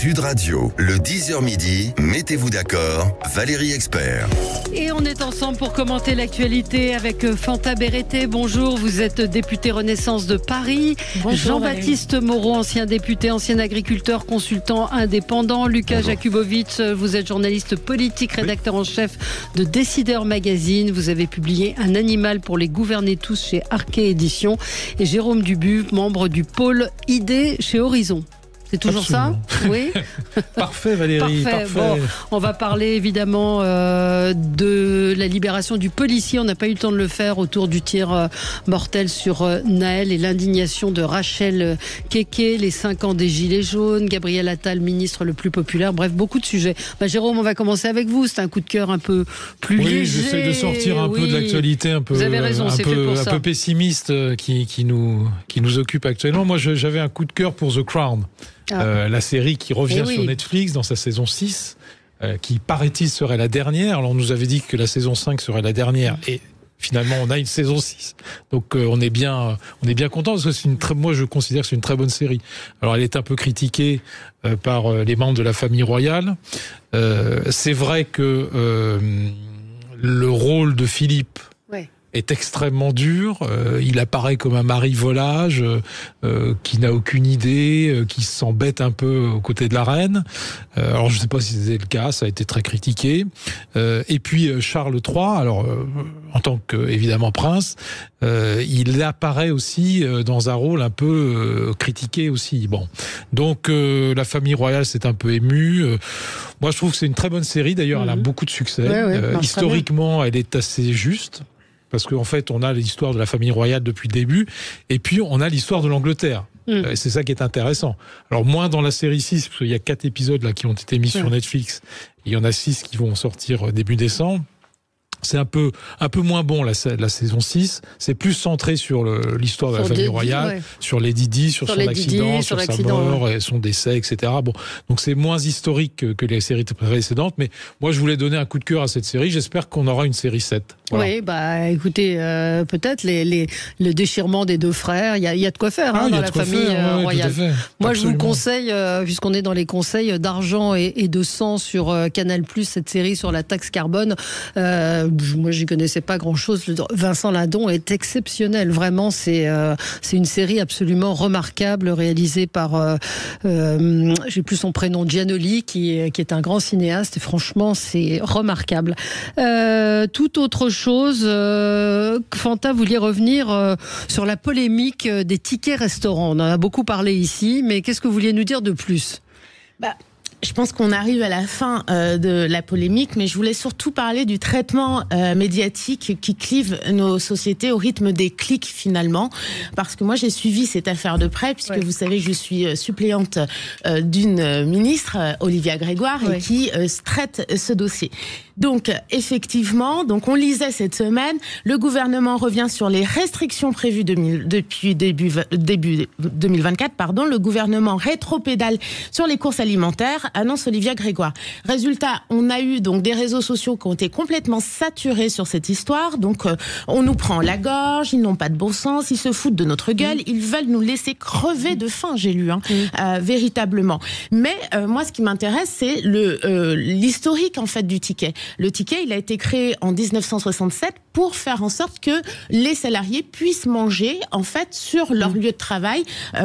Sud Radio, le 10h midi, mettez-vous d'accord, Valérie Expert. Et on est ensemble pour commenter l'actualité avec Fanta Berete. Bonjour, vous êtes député Renaissance de Paris. Bonjour, Jean-Baptiste Moreau, ancien député, ancien agriculteur, consultant indépendant. Lucas Jakubowicz, vous êtes journaliste politique, rédacteur en chef de Décideur Magazine. Vous avez publié Un animal pour les gouverner tous chez Arquet Éditions. Et Jérôme Dubu, membre du pôle ID chez Horizon. C'est toujours Absolument. ça? Oui. Parfait Valérie, parfait. Bon, on va parler évidemment de la libération du policier. On n'a pas eu le temps de le faire autour du tir mortel sur Naël et l'indignation de Rachel Keke, les 5 ans des Gilets jaunes, Gabriel Attal, ministre le plus populaire. Bref, beaucoup de sujets. Jérôme, on va commencer avec vous. C'est un coup de cœur un peu plus léger. Oui, j'essaie de sortir un peu de l'actualité un peu, vous avez raison, c'est fait pour ça. Un peu pessimiste qui nous occupe actuellement. Moi, j'avais un coup de cœur pour The Crown. La série qui revient sur Netflix dans sa saison 6, qui paraît-il serait la dernière. Alors on nous avait dit que la saison 5 serait la dernière et finalement on a une saison 6. Donc on est bien content parce que moi je considère que c'est une très bonne série. Alors elle est un peu critiquée par les membres de la famille royale. C'est vrai que le rôle de Philippe est extrêmement dur. Il apparaît comme un mari volage qui n'a aucune idée, qui s'embête un peu aux côtés de la reine. Alors je ne sais pas si c'était le cas, ça a été très critiqué. Et puis Charles III, alors en tant que évidemment prince, il apparaît aussi dans un rôle un peu critiqué aussi. Bon, donc la famille royale s'est un peu émue. Moi je trouve que c'est une très bonne série. D'ailleurs, elle a beaucoup de succès. Historiquement, elle est assez juste. Parce qu'en fait, on a l'histoire de la famille royale depuis le début, et puis on a l'histoire de l'Angleterre. C'est ça qui est intéressant. Alors, moins dans la série 6, parce qu'il y a 4 épisodes là, qui ont été mis sur Netflix, et il y en a 6 qui vont sortir début décembre. C'est un peu moins bon la saison 6. C'est plus centré sur l'histoire de la famille royale, sur Lady Di, sur son accident, sur sa mort, et son décès, etc. Bon, donc c'est moins historique que les séries précédentes. Mais moi, je voulais donner un coup de cœur à cette série. J'espère qu'on aura une série 7. Voilà. Oui, écoutez, peut-être le déchirement des deux frères, il y a de quoi faire dans la famille royale. Moi, je vous conseille, puisqu'on est dans les conseils d'argent et de sang sur Canal+, cette série sur la taxe carbone. Moi, j'y connaissais pas grand-chose. Vincent Lindon est exceptionnel. Vraiment, c'est une série absolument remarquable, réalisée par, j'ai plus son prénom, Giannoli, qui est un grand cinéaste. Et franchement, c'est remarquable. Tout autre chose, Fanta, vous vouliez revenir sur la polémique des tickets restaurants. On en a beaucoup parlé ici, mais qu'est-ce que vous vouliez nous dire de plus ? Je pense qu'on arrive à la fin de la polémique, mais je voulais surtout parler du traitement médiatique qui clive nos sociétés au rythme des clics finalement. Parce que moi j'ai suivi cette affaire de près, puisque vous savez que je suis suppléante d'une ministre, Olivia Grégoire, et qui traite ce dossier. Donc effectivement, on lisait cette semaine, le gouvernement revient sur les restrictions prévues depuis début 2024. Le gouvernement rétropédale sur les courses alimentaires, annonce Olivia Grégoire. Résultat, on a eu donc des réseaux sociaux qui ont été complètement saturés sur cette histoire. Donc on nous prend la gorge, ils n'ont pas de bon sens, ils se foutent de notre gueule, ils veulent nous laisser crever de faim, j'ai lu, véritablement. Mais moi, ce qui m'intéresse, c'est l'historique en fait du ticket. Le ticket, il a été créé en 1967 pour faire en sorte que les salariés puissent manger en fait sur leur lieu de travail.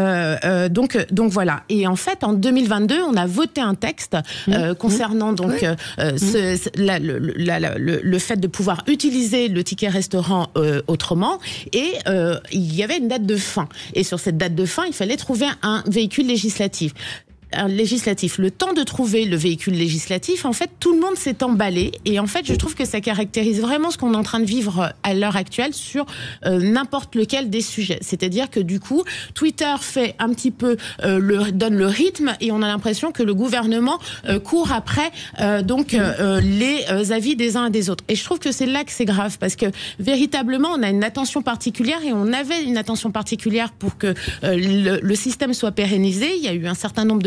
Donc voilà. Et en fait, en 2022, on a voté un texte concernant le fait de pouvoir utiliser le ticket restaurant autrement. Et il y avait une date de fin. Et sur cette date de fin, il fallait trouver un véhicule législatif. Le temps de trouver le véhicule législatif, en fait, tout le monde s'est emballé. Et en fait, je trouve que ça caractérise vraiment ce qu'on est en train de vivre à l'heure actuelle sur n'importe lequel des sujets. C'est-à-dire que du coup, Twitter fait un petit peu donne le rythme et on a l'impression que le gouvernement court après les avis des uns et des autres. Et je trouve que c'est là que c'est grave parce que véritablement, on a une attention particulière et on avait une attention particulière pour que le système soit pérennisé. Il y a eu un certain nombre de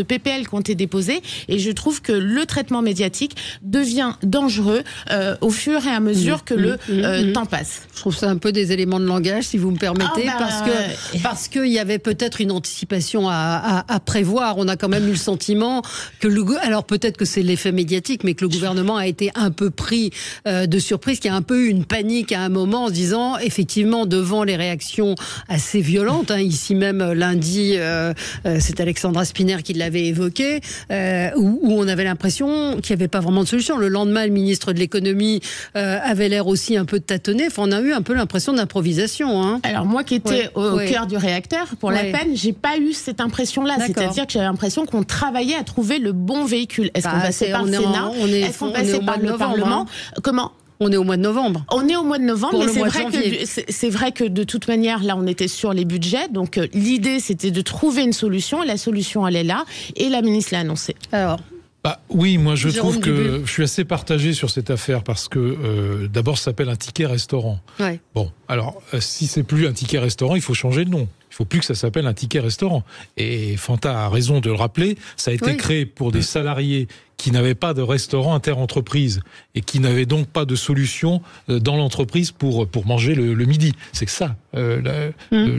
PPL qui ont été déposées, et je trouve que le traitement médiatique devient dangereux au fur et à mesure que le temps passe. Je trouve ça un peu des éléments de langage, si vous me permettez, parce qu'il y avait peut-être une anticipation à prévoir. On a quand même eu le sentiment que alors peut-être que c'est l'effet médiatique, mais que le gouvernement a été un peu pris de surprise, qu'il y a un peu eu une panique à un moment en se disant, effectivement, devant les réactions assez violentes, ici même lundi, c'est Alexandra Spinner qui l'avait évoqué, où on avait l'impression qu'il n'y avait pas vraiment de solution. Le lendemain, le ministre de l'économie avait l'air aussi un peu de tâtonner. Enfin, on a eu un peu l'impression d'improvisation. Alors moi qui étais au cœur du réacteur, pour la peine, j'ai pas eu cette impression-là. C'est-à-dire que j'avais l'impression qu'on travaillait à trouver le bon véhicule. Est-ce qu'on passait par le Sénat? Est-ce qu'on passait par le Parlement? Comment? On est au mois de novembre. On est au mois de novembre, mais c'est vrai que de toute manière, là, on était sur les budgets. Donc l'idée, c'était de trouver une solution. Et la solution, elle est là. Et la ministre l'a annoncé. Alors... oui, moi je trouve que je suis assez partagé sur cette affaire parce que d'abord ça s'appelle un ticket restaurant. Ouais. Bon, alors si c'est plus un ticket restaurant, il faut changer de nom. Il faut plus que ça s'appelle un ticket restaurant. Et Fanta a raison de le rappeler, ça a été créé pour des salariés qui n'avaient pas de restaurant interentreprise et qui n'avaient donc pas de solution dans l'entreprise pour manger le midi. C'est que ça, la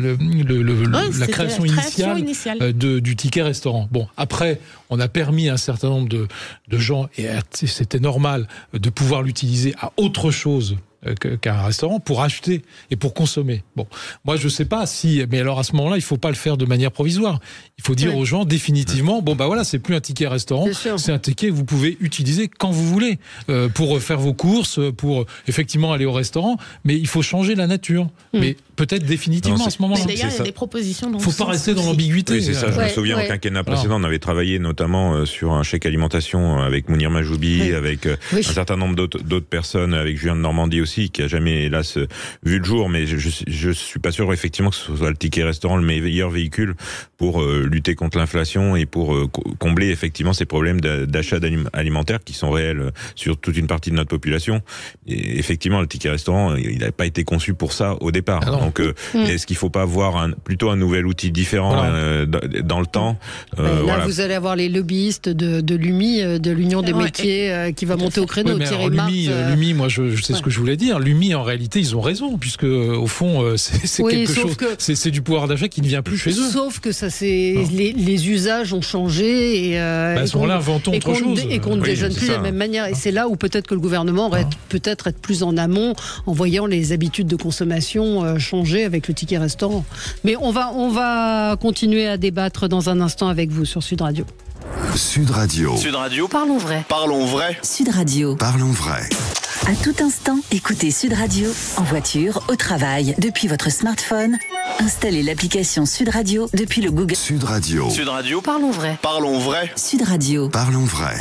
création initiale du ticket restaurant. Bon, après, on a permis à un certain nombre de gens, et c'était normal, de pouvoir l'utiliser à autre chose qu'un restaurant pour acheter et pour consommer. Bon, moi je sais pas si, mais alors à ce moment-là, il faut pas le faire de manière provisoire. Il faut dire aux gens définitivement, bon bah voilà, c'est plus un ticket restaurant, c'est un ticket que vous pouvez utiliser quand vous voulez pour faire vos courses, pour effectivement aller au restaurant, mais il faut changer la nature. Mais peut-être définitivement à ce moment-là. D'ailleurs, il y a des propositions. Il ne faut pas rester dans l'ambiguïté. Oui, c'est ça. Je me souviens au quinquennat précédent, on avait travaillé notamment sur un chèque alimentation avec Mounir Majoubi, avec un certain nombre d'autres personnes, avec Julien de Normandie aussi, qui a jamais, hélas, vu le jour, mais je suis pas sûr effectivement que ce soit le ticket restaurant le meilleur véhicule pour lutter contre l'inflation et pour combler effectivement ces problèmes d'achat alimentaire qui sont réels sur toute une partie de notre population. Et effectivement, le ticket restaurant, il n'a pas été conçu pour ça au départ. Donc, est-ce qu'il ne faut pas avoir plutôt un nouvel outil différent dans le temps Là, vous allez avoir les lobbyistes de l'UMI, de l'Union des métiers, qui va monter au créneau. L'UMI, moi, je sais ce que je voulais dire. L'UMI, en réalité, ils ont raison, puisque au fond, c'est quelque chose. C'est du pouvoir d'achat qui ne vient plus chez eux. Sauf que ça, les usages ont changé et à ce moment-là, inventons autre chose. Et qu'on ne déjeune plus de la même manière. Et c'est là où peut-être que le gouvernement aurait peut-être être plus en amont en voyant les habitudes de consommation changer avec le ticket restaurant. Mais on va continuer à débattre dans un instant avec vous sur Sud Radio. Sud Radio. Sud Radio. Parlons vrai. Parlons vrai. Sud Radio. Parlons vrai. À tout instant, écoutez Sud Radio en voiture, au travail, depuis votre smartphone. Installez l'application Sud Radio depuis le Google. Sud Radio. Sud Radio. Parlons vrai. Parlons vrai. Sud Radio. Parlons vrai.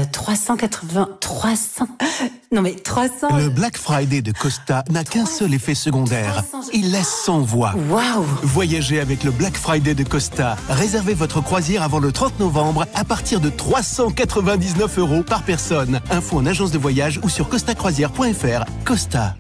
300. Non mais 300. Le Black Friday de Costa n'a qu'un seul effet secondaire. Il laisse sans voix. Waouh. Voyagez avec le Black Friday de Costa. Réservez votre croisière avant le 30 novembre à partir de 399 € par personne. Info en agence de voyage ou sur costacroisière.fr. Costa.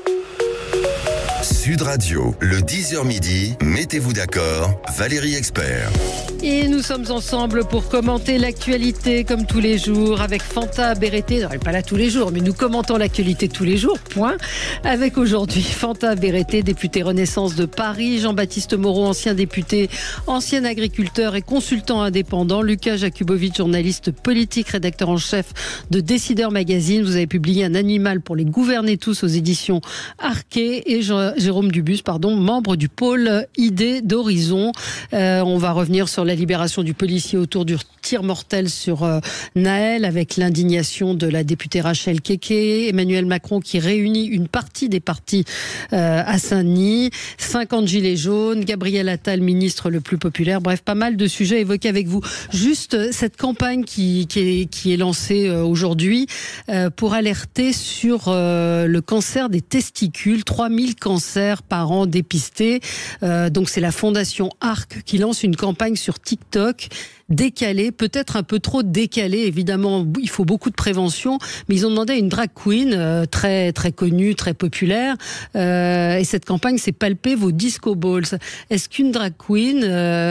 Sud Radio, le 10h midi, mettez-vous d'accord, Valérie Expert. Et nous sommes ensemble pour commenter l'actualité comme tous les jours avec Fanta Berete. Non, elle n'est pas là tous les jours, mais nous commentons l'actualité tous les jours, point. Avec aujourd'hui Fanta Berete, député Renaissance de Paris, Jean-Baptiste Moreau, ancien député, ancien agriculteur et consultant indépendant, Lucas Jakubowicz, journaliste politique, rédacteur en chef de Décideur Magazine. Vous avez publié Un animal pour les gouverner tous aux éditions Arquet, et Jérôme Dubus, membre du pôle Idées d'Horizon. On va revenir sur la libération du policier autour du tir mortel sur Naël, avec l'indignation de la députée Rachel Keke, Emmanuel Macron qui réunit une partie des partis à Saint-Denis, 50 gilets jaunes, Gabriel Attal, ministre le plus populaire, bref, pas mal de sujets évoqués avec vous. Juste cette campagne qui est lancée aujourd'hui pour alerter sur le cancer des testicules, 3000 cancers cancers par an dépistés. Donc c'est la fondation ARC qui lance une campagne sur TikTok décalée, peut-être un peu trop décalée. Évidemment, il faut beaucoup de prévention, mais ils ont demandé à une drag queen très très connue, très populaire, et cette campagne, c'est palper vos disco balls. Est-ce qu'une drag queen,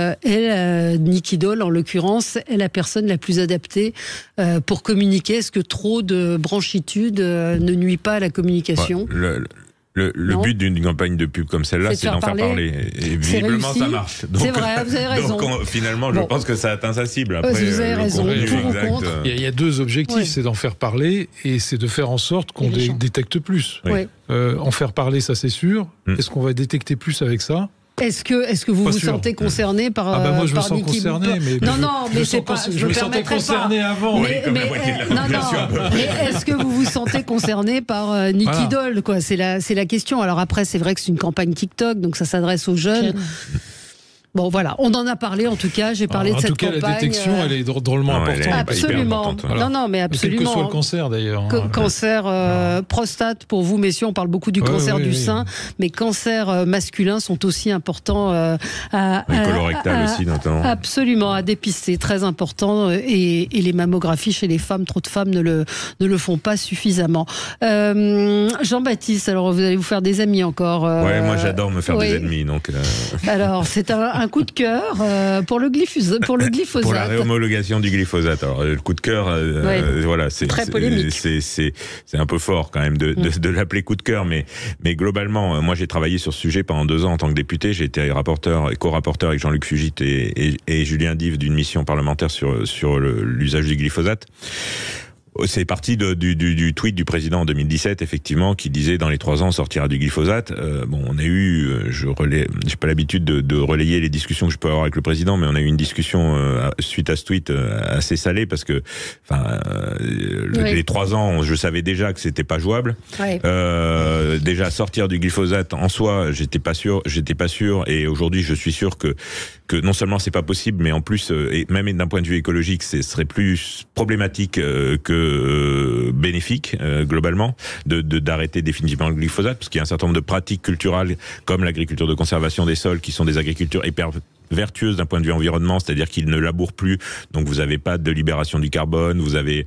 Nicky Doll en l'occurrence, est la personne la plus adaptée pour communiquer? Est-ce que trop de branchitude ne nuit pas à la communication? Le but d'une campagne de pub comme celle-là, c'est d'en faire parler. Et visiblement, ça marche. C'est vrai, vous avez raison. Donc, finalement, je pense que ça atteint sa cible. Après, vous avez raison. Il y a deux objectifs, c'est d'en faire parler et c'est de faire en sorte qu'on détecte plus. Oui. En faire parler, ça c'est sûr. Est-ce qu'on va détecter plus avec ça ? Est-ce que vous vous sentez concerné par moi je me par sens Nicky concerné, mais mais c'est pas. Je me sentais concerné avant. Mais est-ce que vous vous sentez concerné par Nicky Doll, quoi? C'est la question. Alors après, c'est vrai que c'est une campagne TikTok, donc ça s'adresse aux jeunes. Bon, voilà, on en a parlé en tout cas. J'ai parlé de cette campagne. En tout cas, la détection, elle est drôlement importante. Absolument. Voilà. Non, mais absolument. Quel que soit le cancer d'ailleurs. Cancer prostate pour vous, messieurs, on parle beaucoup du cancer du sein, mais cancers masculins sont aussi importants. Colorectal aussi, notamment. Absolument, à dépister, très important. Et les mammographies chez les femmes, trop de femmes ne le font pas suffisamment. Jean-Baptiste, alors vous allez vous faire des amis encore. Moi j'adore me faire des ennemis. Donc, Alors, c'est un coup de cœur pour le glyphosate. Pour la réhomologation du glyphosate. Alors, le coup de cœur, voilà, c'est très polémique. C'est un peu fort quand même de l'appeler coup de cœur, mais globalement, moi j'ai travaillé sur ce sujet pendant 2 ans en tant que député. J'ai été rapporteur et co-rapporteur avec Jean-Luc Fugit et Julien Dive d'une mission parlementaire sur l'usage du glyphosate. C'est parti du tweet du président en 2017, effectivement, qui disait dans les 3 ans on sortira du glyphosate. On a eu, j'ai pas l'habitude de relayer les discussions que je peux avoir avec le président, mais on a eu une discussion suite à ce tweet assez salée parce que, les 3 ans, je savais déjà que c'était pas jouable. Déjà sortir du glyphosate en soi, j'étais pas sûr, et aujourd'hui je suis sûr que non seulement c'est pas possible, mais en plus, et même d'un point de vue écologique, ce serait plus problématique que bénéfique globalement d'arrêter définitivement le glyphosate, parce qu'il y a un certain nombre de pratiques culturelles comme l'agriculture de conservation des sols qui sont des agricultures hyper vertueuse d'un point de vue environnement, c'est-à-dire qu'il ne laboure plus, donc vous n'avez pas de libération du carbone, vous avez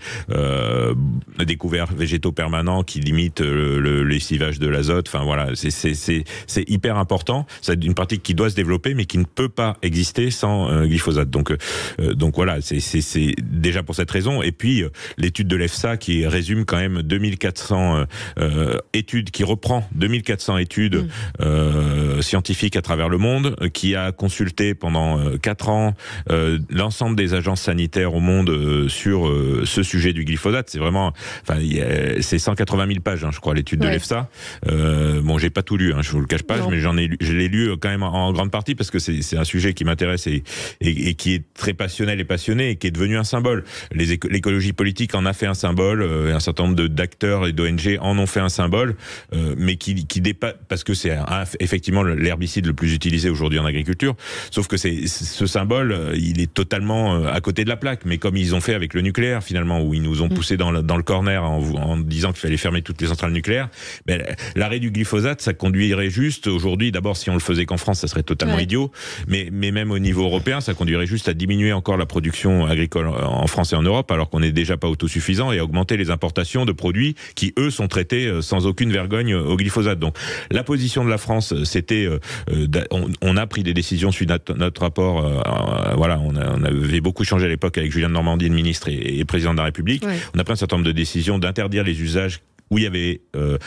des couverts végétaux permanents qui limitent le lessivage de l'azote. Enfin voilà, c'est hyper important. C'est une pratique qui doit se développer, mais qui ne peut pas exister sans glyphosate. Donc voilà, c'est déjà pour cette raison. Et puis l'étude de l'EFSA qui résume quand même 2400 études, qui reprend 2400 études scientifiques à travers le monde, qui a consulté pendant 4 ans l'ensemble des agences sanitaires au monde sur ce sujet du glyphosate. C'est vraiment, c'est 180 000 pages, je crois, l'étude de l'EFSA. J'ai pas tout lu, je vous le cache pas, mais je l'ai lu quand même en grande partie parce que c'est un sujet qui m'intéresse et qui est très passionnel et passionné et qui est devenu un symbole. L'écologie politique en a fait un symbole, un certain nombre d'acteurs et d'ONG en ont fait un symbole, mais qui dépasse, parce que c'est effectivement l'herbicide le plus utilisé aujourd'hui en agriculture. Sauf que ce symbole, il est totalement à côté de la plaque. Mais comme ils ont fait avec le nucléaire, finalement, où ils nous ont poussé dans le corner en disant qu'il fallait fermer toutes les centrales nucléaires, l'arrêt du glyphosate, ça conduirait juste, aujourd'hui, d'abord, si on le faisait qu'en France, ça serait totalement idiot. Mais même au niveau européen, ça conduirait juste à diminuer encore la production agricole en France et en Europe, alors qu'on n'est déjà pas autosuffisant, et à augmenter les importations de produits qui, eux, sont traités sans aucune vergogne au glyphosate. Donc, la position de la France, c'était, on a pris des décisions suite à notre rapport, on avait beaucoup changé à l'époque avec Julien de Normandie, le ministre et président de la République. On a pris un certain nombre de décisions d'interdire les usages où il y avait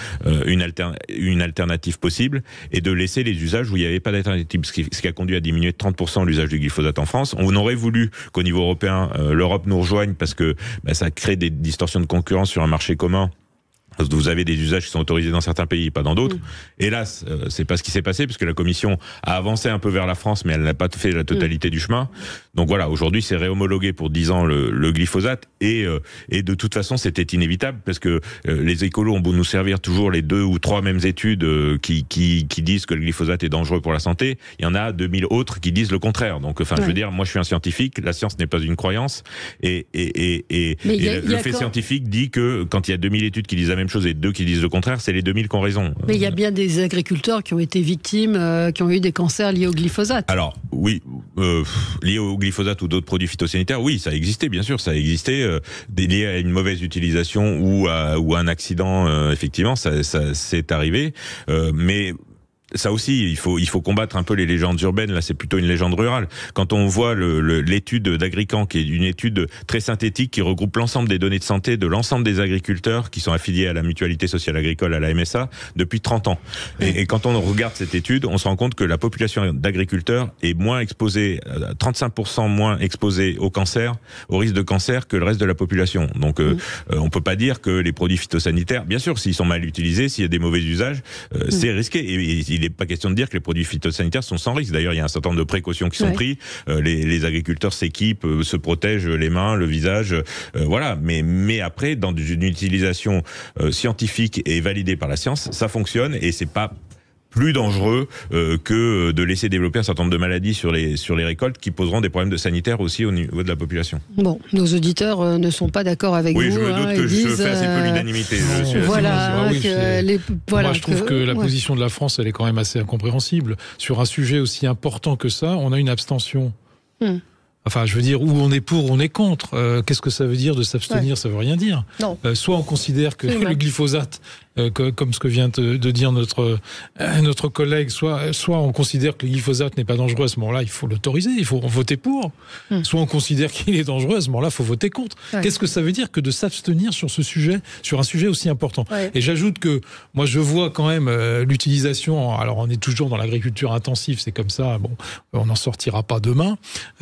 une alternative possible et de laisser les usages où il n'y avait pas d'alternative, ce qui a conduit à diminuer de 30% l'usage du glyphosate en France. On aurait voulu qu'au niveau européen, l'Europe nous rejoigne parce que ça crée des distorsions de concurrence sur un marché commun. Vous avez des usages qui sont autorisés dans certains pays, pas dans d'autres. Hélas, c'est pas ce qui s'est passé, puisque la Commission a avancé un peu vers la France, mais elle n'a pas fait la totalité du chemin. Donc voilà, aujourd'hui, c'est réhomologué pour 10 ans le glyphosate, et de toute façon, c'était inévitable, parce que les écolos ont beau nous servir toujours les 2 ou 3 mêmes études qui disent que le glyphosate est dangereux pour la santé, il y en a 2000 autres qui disent le contraire. Donc, je veux dire, moi, je suis un scientifique, la science n'est pas une croyance, et le fait scientifique dit que quand il y a 2000 études qui disent la même même chose et 2 qui disent le contraire, c'est les 2000 qui ont raison. Mais il y a bien des agriculteurs qui ont été victimes, qui ont eu des cancers liés au glyphosate. Alors, oui, liés au glyphosate ou d'autres produits phytosanitaires, oui, ça existait, bien sûr, ça a existé. Lié à une mauvaise utilisation ou à un accident, effectivement, ça c'est arrivé. Mais ça aussi, il faut combattre un peu les légendes urbaines. Là, c'est plutôt une légende rurale. Quand on voit l'étude d'Agrican, qui est une étude très synthétique, qui regroupe l'ensemble des données de santé de l'ensemble des agriculteurs qui sont affiliés à la Mutualité Sociale Agricole, à la MSA, depuis 30 ans. Et quand on regarde cette étude, on se rend compte que la population d'agriculteurs est moins exposée, 35% moins exposée au cancer, au risque de cancer, que le reste de la population. Donc, on peut pas dire que les produits phytosanitaires, bien sûr, s'ils sont mal utilisés, s'il y a des mauvais usages, c'est risqué. Et il n'est pas question de dire que les produits phytosanitaires sont sans risque. D'ailleurs, il y a un certain nombre de précautions qui sont prises. Les agriculteurs s'équipent, se protègent les mains, le visage, voilà. Mais après, dans une utilisation scientifique et validée par la science, ça fonctionne et c'est pas plus dangereux que de laisser développer un certain nombre de maladies sur les récoltes qui poseront des problèmes sanitaires aussi au niveau de la population. Bon, nos auditeurs ne sont pas d'accord avec vous. Oui, je me doute que je fais assez peu l'unanimité. Voilà. Moi, je trouve que la position de la France, elle est quand même assez incompréhensible. Sur un sujet aussi important que ça, on a une abstention. Enfin, je veux dire, où on est pour, on est contre. Qu'est-ce que ça veut dire de s'abstenir? Ça veut rien dire. Non. Soit on considère que le glyphosate, comme ce que vient de dire notre collègue, soit on considère que le glyphosate n'est pas dangereux, à ce moment-là, il faut l'autoriser, il faut voter pour. Soit on considère qu'il est dangereux, à ce moment-là, il faut voter contre. Qu'est-ce que ça veut dire que de s'abstenir sur ce sujet, sur un sujet aussi important? Et j'ajoute que moi, je vois quand même l'utilisation. Alors, on est toujours dans l'agriculture intensive, c'est comme ça. Bon, on n'en sortira pas demain.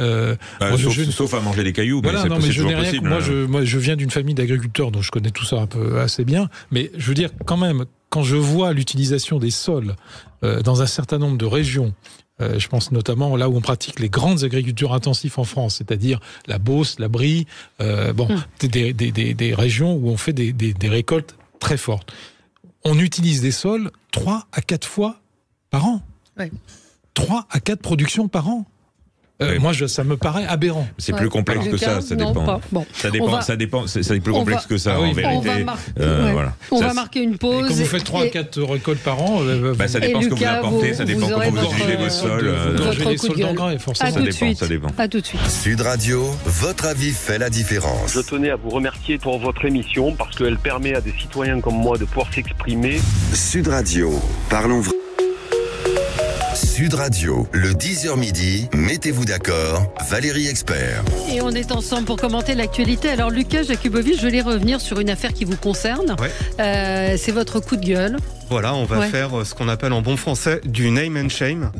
Sauf à manger des cailloux. Voilà, mais je n'ai rien. Moi, je viens d'une famille d'agriculteurs, donc je connais tout ça assez bien. Mais je veux dire, quand même, quand je vois l'utilisation des sols dans un certain nombre de régions, je pense notamment là où on pratique les grandes agricultures intensives en France, c'est-à-dire la Beauce, la Brie, des régions où on fait des récoltes très fortes. On utilise des sols 3 à 4 fois par an. 3 à 4 productions par an. Moi, ça me paraît aberrant. C'est plus complexe que ça dépend. Bon. Ça dépend. C'est plus complexe que ça, en vérité. On va marquer une pause. Et quand vous faites 3 à 4 récoltes par an, ça dépend ce que vous apportez, ça dépend comment vous utilisez vos sols. Vous mangez les sols d'engrais, forcément. Ça dépend. À tout de suite. Sud Radio, votre avis fait la différence. Je tenais à vous remercier pour votre émission parce qu'elle permet à des citoyens comme moi de pouvoir s'exprimer. Sud Radio, parlons vrai. Sud Radio, le 10h midi, mettez-vous d'accord, Valérie Expert. Et on est ensemble pour commenter l'actualité. Alors Lucas Jakubowicz, je vais revenir sur une affaire qui vous concerne. C'est votre coup de gueule. Voilà, on va faire ce qu'on appelle en bon français du name and shame.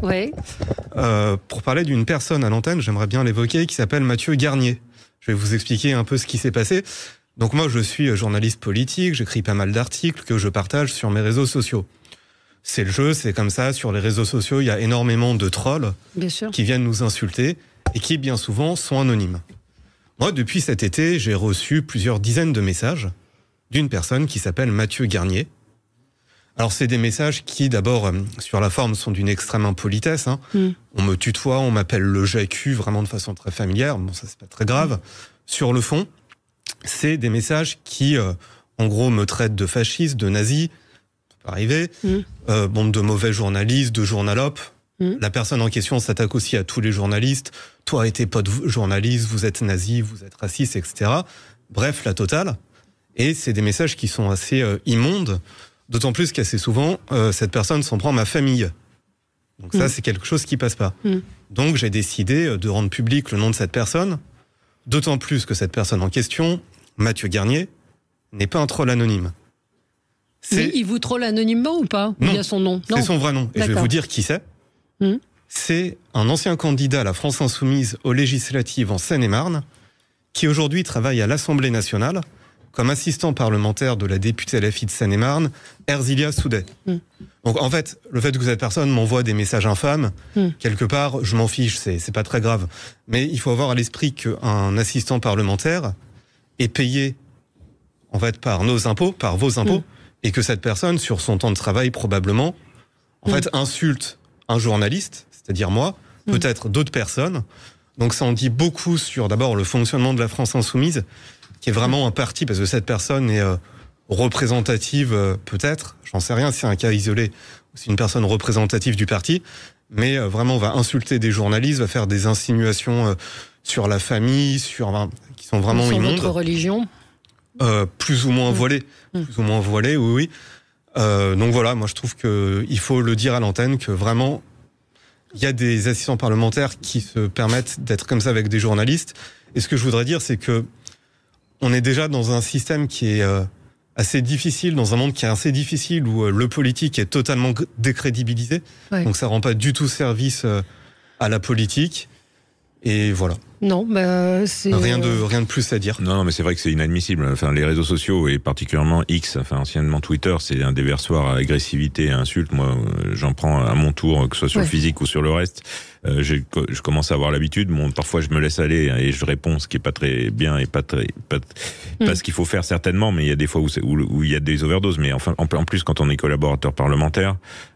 Pour parler d'une personne à l'antenne, j'aimerais bien l'évoquer, qui s'appelle Mathieu Garnier. Je vais vous expliquer un peu ce qui s'est passé. Donc moi, je suis journaliste politique, j'écris pas mal d'articles que je partage sur mes réseaux sociaux. C'est le jeu, c'est comme ça. Sur les réseaux sociaux, il y a énormément de trolls qui viennent nous insulter et qui, bien souvent, sont anonymes. Moi, depuis cet été, j'ai reçu plusieurs dizaines de messages d'une personne qui s'appelle Mathieu Garnier. Alors, c'est des messages qui, d'abord, sur la forme, sont d'une extrême impolitesse. On me tutoie, on m'appelle le JQ, vraiment de façon très familière. Bon, ça, c'est pas très grave. Sur le fond, c'est des messages qui, en gros, me traitent de fasciste, de nazi, arriver, de mauvais journalistes, de journalopes. La personne en question s'attaque aussi à tous les journalistes. Toi et tes potes journalistes, vous êtes nazis, vous êtes racistes, etc. Bref, la totale. Et c'est des messages qui sont assez immondes, d'autant plus qu'assez souvent, cette personne s'en prend ma famille. Donc ça, c'est quelque chose qui passe pas. Donc j'ai décidé de rendre public le nom de cette personne, d'autant plus que cette personne en question, Mathieu Garnier, n'est pas un troll anonyme. Mais il vous troll anonymement ou pas? Non, il y a son nom. C'est son vrai nom. Et je vais vous dire qui c'est. C'est un ancien candidat à la France Insoumise aux législatives en Seine-et-Marne, qui aujourd'hui travaille à l'Assemblée nationale comme assistant parlementaire de la députée LFI de Seine-et-Marne, Erzilia Soudet. Donc en fait, le fait que cette personne m'envoie des messages infâmes, quelque part, je m'en fiche, c'est pas très grave. Mais il faut avoir à l'esprit qu'un assistant parlementaire est payé en fait par nos impôts, par vos impôts, et que cette personne, sur son temps de travail, probablement, en fait, insulte un journaliste, c'est-à-dire moi, peut-être d'autres personnes. Donc ça en dit beaucoup sur, d'abord, le fonctionnement de la France Insoumise, qui est vraiment un parti, parce que cette personne est représentative, peut-être, j'en sais rien, c'est un cas isolé, c'est une personne représentative du parti, mais vraiment va insulter des journalistes, va faire des insinuations sur la famille, qui sont vraiment immondes. Sur votre religion, plus ou moins voilées, oui. Donc voilà, moi je trouve que il faut le dire à l'antenne que vraiment il y a des assistants parlementaires qui se permettent d'être comme ça avec des journalistes. Et ce que je voudrais dire, c'est que on est déjà dans un système qui est assez difficile, dans un monde qui est assez difficile où le politique est totalement décrédibilisé. Ouais. Donc ça rend pas du tout service à la politique. Et voilà. Non, c'est rien de plus à dire. Non, mais c'est vrai que c'est inadmissible. Enfin, les réseaux sociaux et particulièrement X, enfin anciennement Twitter, c'est un déversoir à agressivité et à insultes. Moi, j'en prends à mon tour, que ce soit sur le physique ou sur le reste. Je commence à avoir l'habitude. Parfois, je me laisse aller et je réponds, ce qui est pas très bien et pas ce qu'il faut faire certainement. Mais il y a des fois où il y a des overdoses. Mais enfin, en plus, quand on est collaborateur parlementaire,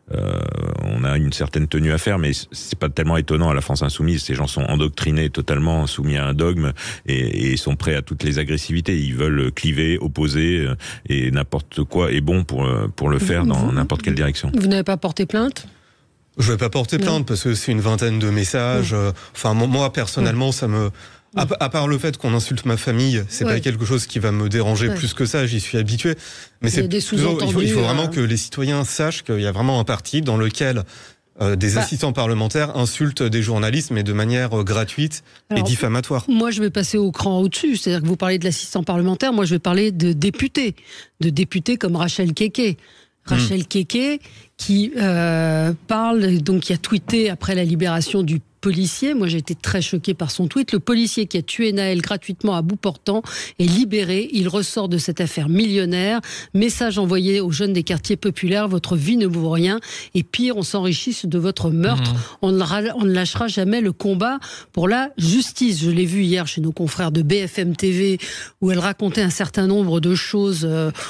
on a une certaine tenue à faire, mais c'est pas tellement étonnant à la France insoumise. Ces gens sont endoctrinés, totalement soumis à un dogme et sont prêts à toutes les agressivités. Ils veulent cliver, opposer et n'importe quoi est bon pour le faire dans n'importe quelle direction. Vous n'avez pas porté plainte ? Je vais pas porter plainte parce que c'est une vingtaine de messages. Enfin, moi personnellement, ça me... À part le fait qu'on insulte ma famille, c'est pas quelque chose qui va me déranger plus que ça, j'y suis habitué. Mais c'est plutôt, il faut vraiment que les citoyens sachent qu'il y a vraiment un parti dans lequel des assistants parlementaires insultent des journalistes, mais de manière gratuite et diffamatoire. Moi, je vais passer au cran au-dessus. C'est-à-dire que vous parlez de l'assistant parlementaire, moi je vais parler de députés comme Rachel Keke. Rachel Keke qui parle, donc qui a tweeté après la libération du policier. Moi, j'ai été très choquée par son tweet. Le policier qui a tué Naël gratuitement à bout portant est libéré. Il ressort de cette affaire millionnaire. Message envoyé aux jeunes des quartiers populaires. Votre vie ne vaut rien. Et pire, on s'enrichit de votre meurtre. On ne lâchera jamais le combat pour la justice. Je l'ai vu hier chez nos confrères de BFM TV où elle racontait un certain nombre de choses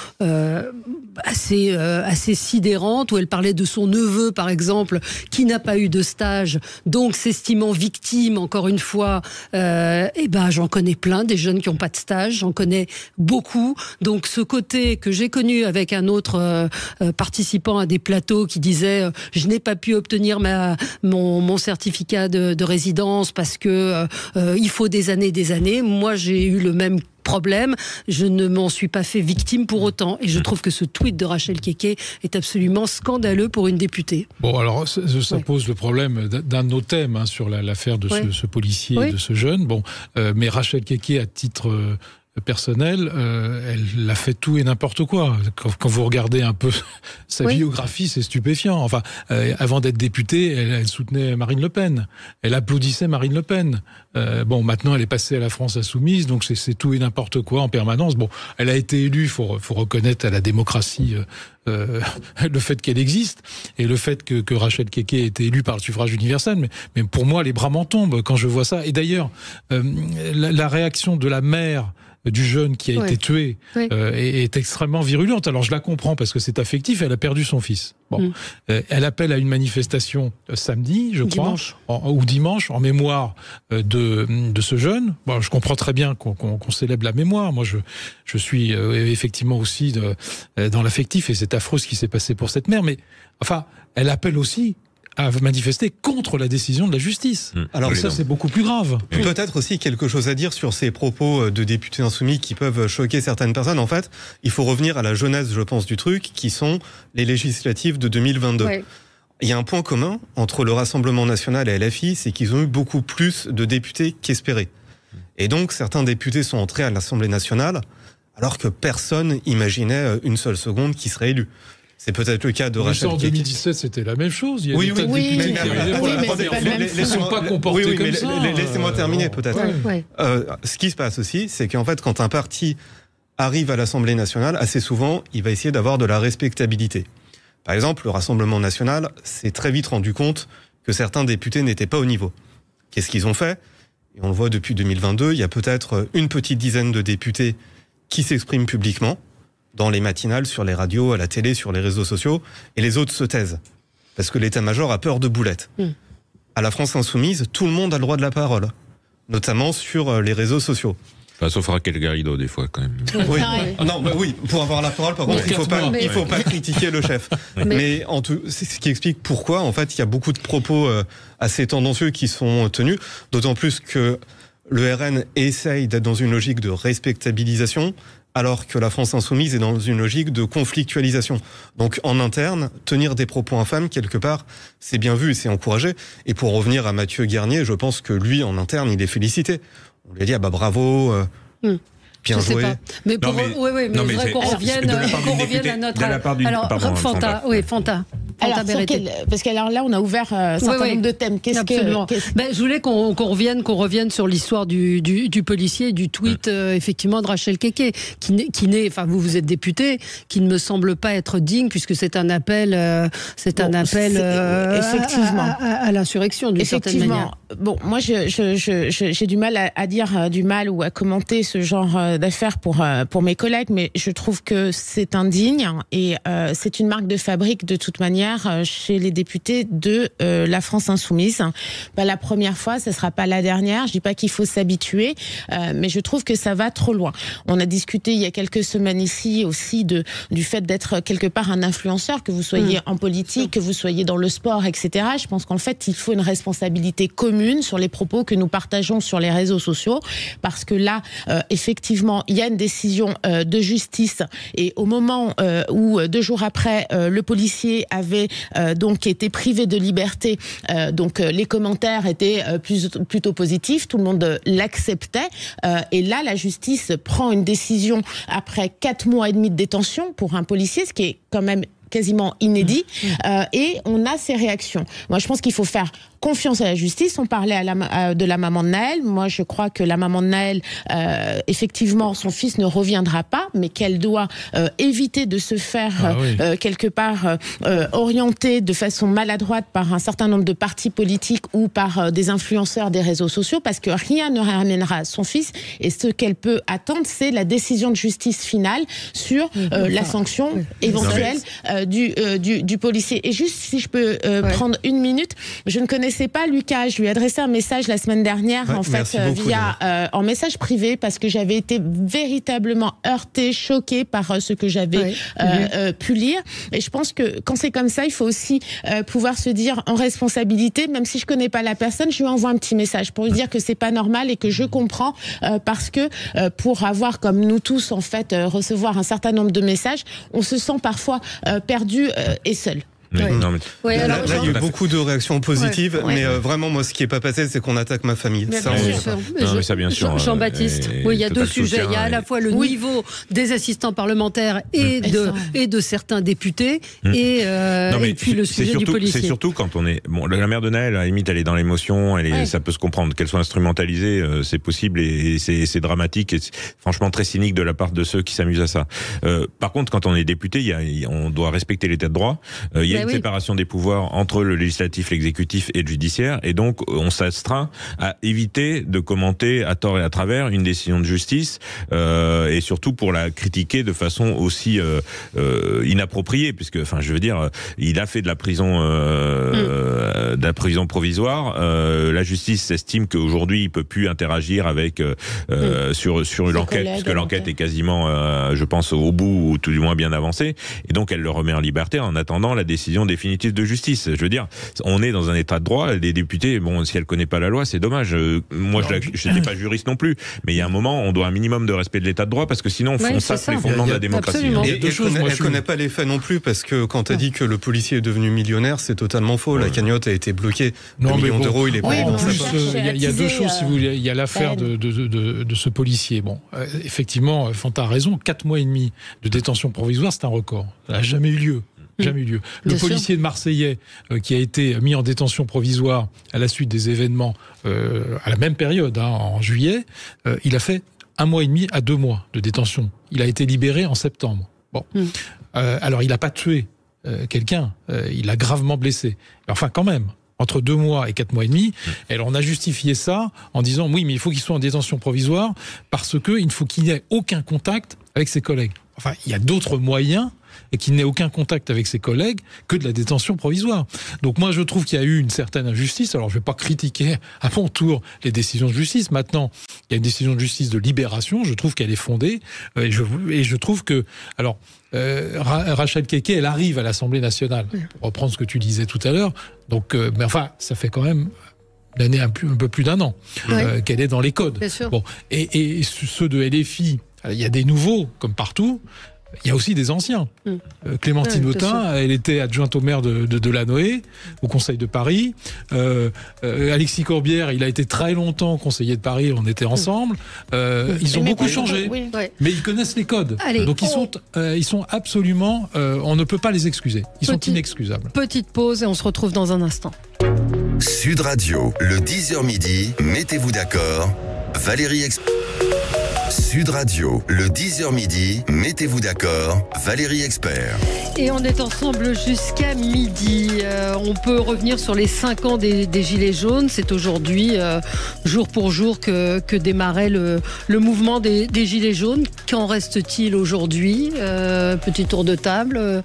assez sidérantes, où elle parlait de son neveu, par exemple, qui n'a pas eu de stage, donc s'estimant victime, encore une fois. J'en connais plein, des jeunes qui n'ont pas de stage, j'en connais beaucoup. Donc ce côté que j'ai connu avec un autre participant à des plateaux qui disait je n'ai pas pu obtenir mon certificat de résidence parce que il faut des années. Moi, j'ai eu le même problème, je ne m'en suis pas fait victime pour autant. Et je trouve que ce tweet de Rachel Keke est absolument scandaleux pour une députée. Bon, alors, ça pose le problème d'un de nos thèmes sur l'affaire de ce policier et de ce jeune. Bon, mais Rachel Keke, à titre personnel, elle a fait tout et n'importe quoi. Quand vous regardez un peu sa biographie, c'est stupéfiant. Enfin, avant d'être députée, elle soutenait Marine Le Pen. Elle applaudissait Marine Le Pen. Maintenant, elle est passée à la France insoumise, donc c'est tout et n'importe quoi en permanence. Bon, elle a été élue, faut reconnaître à la démocratie le fait qu'elle existe et le fait que Rachel Keke ait été élue par le suffrage universel. Mais pour moi, les bras m'en tombent quand je vois ça. Et d'ailleurs, la réaction de la mère du jeune qui a été tué est extrêmement virulente. Alors je la comprends parce que c'est affectif, elle a perdu son fils. Bon, elle appelle à une manifestation samedi, je crois, ou dimanche, en mémoire de ce jeune. Bon, je comprends très bien qu'on célèbre la mémoire. Moi, je suis effectivement aussi dans l'affectif et c'est affreux ce qui s'est passé pour cette mère. Mais enfin, elle appelle aussi à manifester contre la décision de la justice. Alors ça, c'est beaucoup plus grave. Peut-être aussi quelque chose à dire sur ces propos de députés insoumis qui peuvent choquer certaines personnes. En fait, il faut revenir à la jeunesse, je pense, du truc, qui sont les législatives de 2022. Il y a un point commun entre le Rassemblement national et LFI, c'est qu'ils ont eu beaucoup plus de députés qu'espérés. Et donc, certains députés sont entrés à l'Assemblée nationale, alors que personne imaginait une seule seconde qu'ils seraient élus. C'est peut-être le cas de Rachel Keke. En 2017, c'était la même chose. Il y a oui, mais ils ne sont pas comportés comme ça. Laissez-moi terminer, peut-être. Ce qui se passe aussi, c'est qu'en fait, quand un parti arrive à l'Assemblée nationale, assez souvent, il va essayer d'avoir de la respectabilité. Par exemple, le Rassemblement national s'est très vite rendu compte que certains députés n'étaient pas au niveau. Qu'est-ce qu'ils ont fait ? Et on le voit depuis 2022, il y a peut-être une petite dizaine de députés qui s'expriment publiquement, dans les matinales, sur les radios, à la télé, sur les réseaux sociaux, et les autres se taisent. Parce que l'état-major a peur de boulettes. À la France insoumise, tout le monde a le droit de la parole, notamment sur les réseaux sociaux. Enfin, sauf Raquel Garrido, des fois, quand même. Oui. Non, oui, pour avoir la parole, par contre, il ne faut pas critiquer le chef. Mais c'est ce qui explique pourquoi, en fait, il y a beaucoup de propos assez tendancieux qui sont tenus, d'autant plus que le RN essaye d'être dans une logique de respectabilisation, alors que la France Insoumise est dans une logique de conflictualisation. Donc, en interne, tenir des propos infâmes, quelque part, c'est bien vu et c'est encouragé. Et pour revenir à Mathieu Garnier, je pense que lui, en interne, il est félicité. On lui a dit, bravo, bien joué. Pas. Mais pour, mais je voudrais qu'on revienne à notre... Alors, Fanta. Alors, parce que là, on a ouvert un certain nombre de thèmes. Je voulais qu'on revienne sur l'histoire du policier, du tweet effectivement de Rachel Keke, qui n'est, enfin vous êtes député, qui ne me semble pas être digne puisque c'est un appel, effectivement à l'insurrection d'une certaine manière. Bon, moi j'ai du mal à dire du mal ou à commenter ce genre d'affaires pour mes collègues, mais je trouve que c'est indigne et c'est une marque de fabrique de toute manière chez les députés de la France Insoumise. Pas la première fois, ce ne sera pas la dernière. Je dis pas qu'il faut s'habituer, mais je trouve que ça va trop loin. On a discuté il y a quelques semaines ici aussi du fait d'être quelque part un influenceur, que vous soyez en politique, que vous soyez dans le sport, etc. Je pense qu'en fait, il faut une responsabilité commune sur les propos que nous partageons sur les réseaux sociaux, parce que là, effectivement, il y a une décision de justice et au moment où 2 jours après, le policier avait donc été privé de liberté, donc les commentaires étaient plutôt positifs, tout le monde l'acceptait, et là la justice prend une décision après 4 mois et demi de détention pour un policier, ce qui est quand même quasiment inédit, et on a ces réactions. Moi je pense qu'il faut faire confiance à la justice. On parlait de la maman de Naël. Moi, je crois que la maman de Naël, effectivement, son fils ne reviendra pas, mais qu'elle doit éviter de se faire quelque part orienter de façon maladroite par un certain nombre de partis politiques ou par des influenceurs des réseaux sociaux, parce que rien ne ramènera son fils. Et ce qu'elle peut attendre, c'est la décision de justice finale sur la sanction éventuelle du policier. Et juste, si je peux prendre 1 minute, je ne connaissais pas Lucas, je lui ai adressé un message la semaine dernière, en message privé, parce que j'avais été véritablement heurtée, choquée par ce que j'avais pu lire. Et je pense que quand c'est comme ça, il faut aussi pouvoir se dire en responsabilité, même si je connais pas la personne, je lui envoie un petit message pour lui dire que c'est pas normal et que je comprends, parce que pour avoir, comme nous tous en fait, recevoir un certain nombre de messages, on se sent parfois perdu et seul. Là, il y a eu beaucoup de réactions positives, mais vraiment, moi, ce qui n'est pas passé, c'est qu'on attaque ma famille. Ça, bien sûr. Jean-Baptiste, il y a 2 sujets. Il y a à la fois le niveau des assistants parlementaires et de certains députés, et puis le sujet du policier. C'est surtout quand on est... Bon, la mère de Naël, à la limite, elle est dans l'émotion, ça peut se comprendre. Qu'elle soit instrumentalisée, c'est possible, et c'est dramatique, et franchement très cynique de la part de ceux qui s'amusent à ça. Par contre, quand on est député, on doit respecter l'état de droit. Il y a une séparation des pouvoirs entre le législatif, l'exécutif et le judiciaire, et donc on s'astreint à éviter de commenter à tort et à travers une décision de justice, et surtout pour la critiquer de façon aussi inappropriée, puisque, enfin, je veux dire, il a fait de la prison provisoire. La justice estime qu'aujourd'hui il peut plus interagir avec sur l'enquête, puisque l'enquête est quasiment, je pense, au bout, ou tout du moins bien avancée, et donc elle le remet en liberté en attendant la décision définitive de justice. Je veux dire, on est dans un état de droit. Les députés, bon, si elle connaît pas la loi, c'est dommage. Moi, je n'étais pas juriste non plus, mais il y a un moment, on doit un minimum de respect de l'état de droit, parce que sinon, on sape les fondements de la démocratie. Et elle connaît pas les faits non plus, parce que quand elle dit que le policier est devenu millionnaire, c'est totalement faux. La cagnotte a été bloquée. Le million d'euros, il est pas remboursé. Il y a 2 choses, si vous voulez. Il y a l'affaire de ce policier. Bon, effectivement, Fanta a raison. 4 mois et demi de détention provisoire, c'est un record. Ça n'a jamais eu lieu. Jamais eu lieu. Le policier de Marseillais qui a été mis en détention provisoire à la suite des événements à la même période, en juillet, il a fait 1 mois et demi à 2 mois de détention. Il a été libéré en septembre. Bon, alors il n'a pas tué quelqu'un, il a gravement blessé. Mais enfin, quand même. Entre 2 mois et 4 mois et demi. Et alors on a justifié ça en disant oui, mais il faut qu'il soit en détention provisoire parce qu'il faut qu'il n'ait aucun contact avec ses collègues. Enfin, il y a d'autres moyens et qu'il n'ait aucun contact avec ses collègues que de la détention provisoire. Donc moi, je trouve qu'il y a eu une certaine injustice. Alors, je ne vais pas critiquer à mon tour les décisions de justice. Maintenant, Il y a une décision de justice de libération, je trouve qu'elle est fondée, et je trouve que... Alors, Rachel Keke, elle arrive à l'Assemblée nationale, pour reprendre ce que tu disais tout à l'heure, donc, mais enfin, ça fait quand même... l'année un peu plus d'1 an qu'elle est dans les codes. Bon, et ceux de LFI, il y a des nouveaux, comme partout. Il y a aussi des anciens. Clémentine Autain, elle était adjointe au maire de Delanoë, au Conseil de Paris. Alexis Corbière, il a été très longtemps conseiller de Paris, on était ensemble. Ils ont beaucoup changé, mais ils connaissent les codes. Allez, donc ils sont absolument... on ne peut pas les excuser. Ils sont inexcusables. Petite pause et on se retrouve dans un instant. Sud Radio, le 10h midi, mettez-vous d'accord, Valérie Expert. Sud Radio, le 10h midi, mettez-vous d'accord, Valérie Expert. Et on est ensemble jusqu'à midi. On peut revenir sur les 5 ans des Gilets jaunes. C'est aujourd'hui, jour pour jour, que démarrait le mouvement des Gilets jaunes. Qu'en reste-t-il aujourd'hui ? Petit tour de table.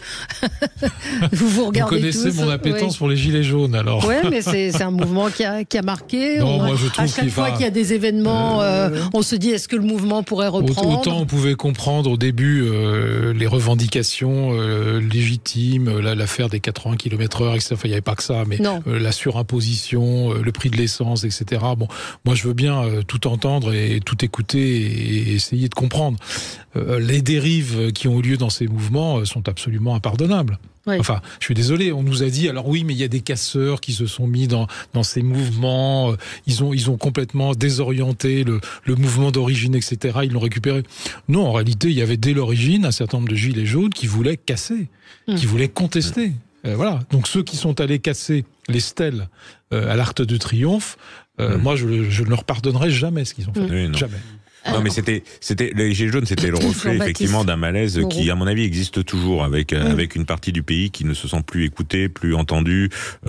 vous regardez tous. Vous connaissez mon appétence pour les Gilets jaunes, alors. Oui, mais c'est un mouvement qui a marqué. Non, moi, je trouve à chaque fois qu'il y a des événements, on se dit, est-ce que le mouvement pourrait reprendre ? Autant on pouvait comprendre au début les revendications légitimes, l'affaire des 80 km/h, etc. Enfin, il n'y avait pas que ça, mais la surimposition, le prix de l'essence, etc. Bon, moi je veux bien tout entendre et tout écouter et essayer de comprendre. Les dérives qui ont eu lieu dans ces mouvements sont absolument impardonnables. Oui. Enfin, je suis désolé, on nous a dit, alors oui, mais il y a des casseurs qui se sont mis dans ces mouvements, ils ont complètement désorienté le mouvement d'origine, etc., ils l'ont récupéré. Non, en réalité, il y avait dès l'origine un certain nombre de gilets jaunes qui voulaient casser, qui voulaient contester. Voilà. Donc ceux qui sont allés casser les stèles à l'Arc de Triomphe, moi je ne leur pardonnerai jamais ce qu'ils ont fait. Oui, jamais. Non, mais c'était les Gilets jaunes, c'était le reflet effectivement d'un malaise qui, à mon avis, existe toujours avec une partie du pays qui ne se sent plus écoutée, plus entendue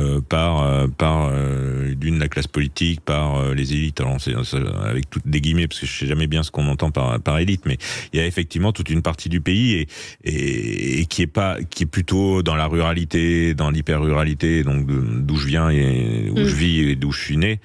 par la classe politique, par les élites. Alors c'est avec toutes des guillemets parce que je sais jamais bien ce qu'on entend par élite, mais il y a effectivement toute une partie du pays et qui est plutôt dans la ruralité, dans l'hyper-ruralité, donc d'où je viens et où je vis et d'où je suis né.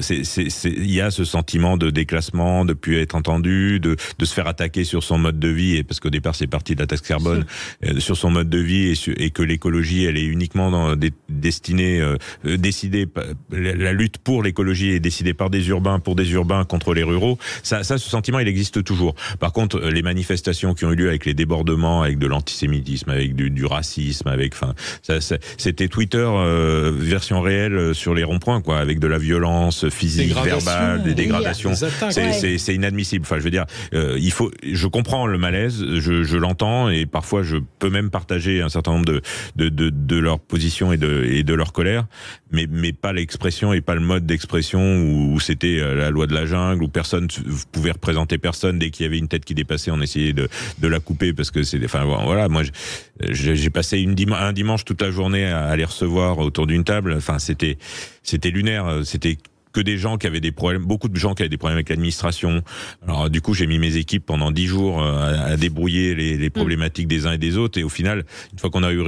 Il y a ce sentiment de déclassement, de plus être entendu, de se faire attaquer sur son mode de vie, et parce qu'au départ c'est parti de la taxe carbone, sur son mode de vie et que l'écologie elle est uniquement destinée, décidée, la lutte pour l'écologie est décidée par des urbains, pour des urbains contre les ruraux. Ça ce sentiment il existe toujours. Par contre, les manifestations qui ont eu lieu avec les débordements, avec de l'antisémitisme, avec du racisme, c'était Twitter version réelle sur les ronds-points, quoi, avec de la violence physique, verbale, des dégradations. C'est inadmissible. Enfin, je veux dire, je comprends le malaise, je l'entends, et parfois je peux même partager un certain nombre de leurs positions et de leur colère, mais pas l'expression et pas le mode d'expression où c'était la loi de la jungle, où personne pouvait représenter personne. Dès qu'il y avait une tête qui dépassait, on essayait de la couper parce que c'est. Enfin voilà, moi j'ai passé un dimanche toute la journée à les recevoir autour d'une table. Enfin, c'était lunaire. C'était que des gens qui avaient des problèmes, beaucoup de gens qui avaient des problèmes avec l'administration. Alors du coup, j'ai mis mes équipes pendant 10 jours à débrouiller les problématiques des uns et des autres. Et au final, une fois qu'on a eu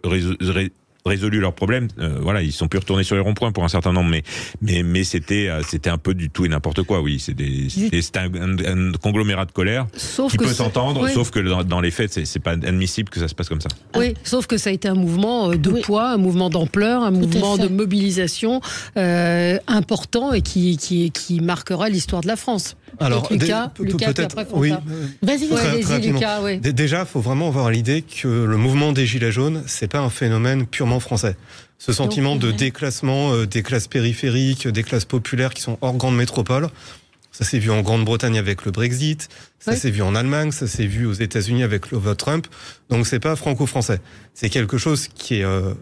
résolu leurs problèmes, voilà, ils sont plus retournés sur les ronds-points pour un certain nombre, mais c'était un peu du tout et n'importe quoi. Oui, c'était un conglomérat de colère qui peut s'entendre, sauf que dans les faits, c'est pas admissible que ça se passe comme ça. Oui, sauf que ça a été un mouvement de poids, un mouvement d'ampleur, un mouvement de mobilisation important et qui marquera l'histoire de la France. Alors, Lucas, peut-être, oui. Vas-y, Lucas. Oui. Déjà, il faut vraiment avoir l'idée que le mouvement des Gilets jaunes, c'est pas un phénomène purement français. Ce sentiment de déclassement des classes périphériques, des classes populaires qui sont hors grande métropole, ça s'est vu en Grande-Bretagne avec le Brexit, ça s'est vu en Allemagne, ça s'est vu aux États-Unis avec le vote Trump. Donc c'est pas franco-français. C'est quelque chose qui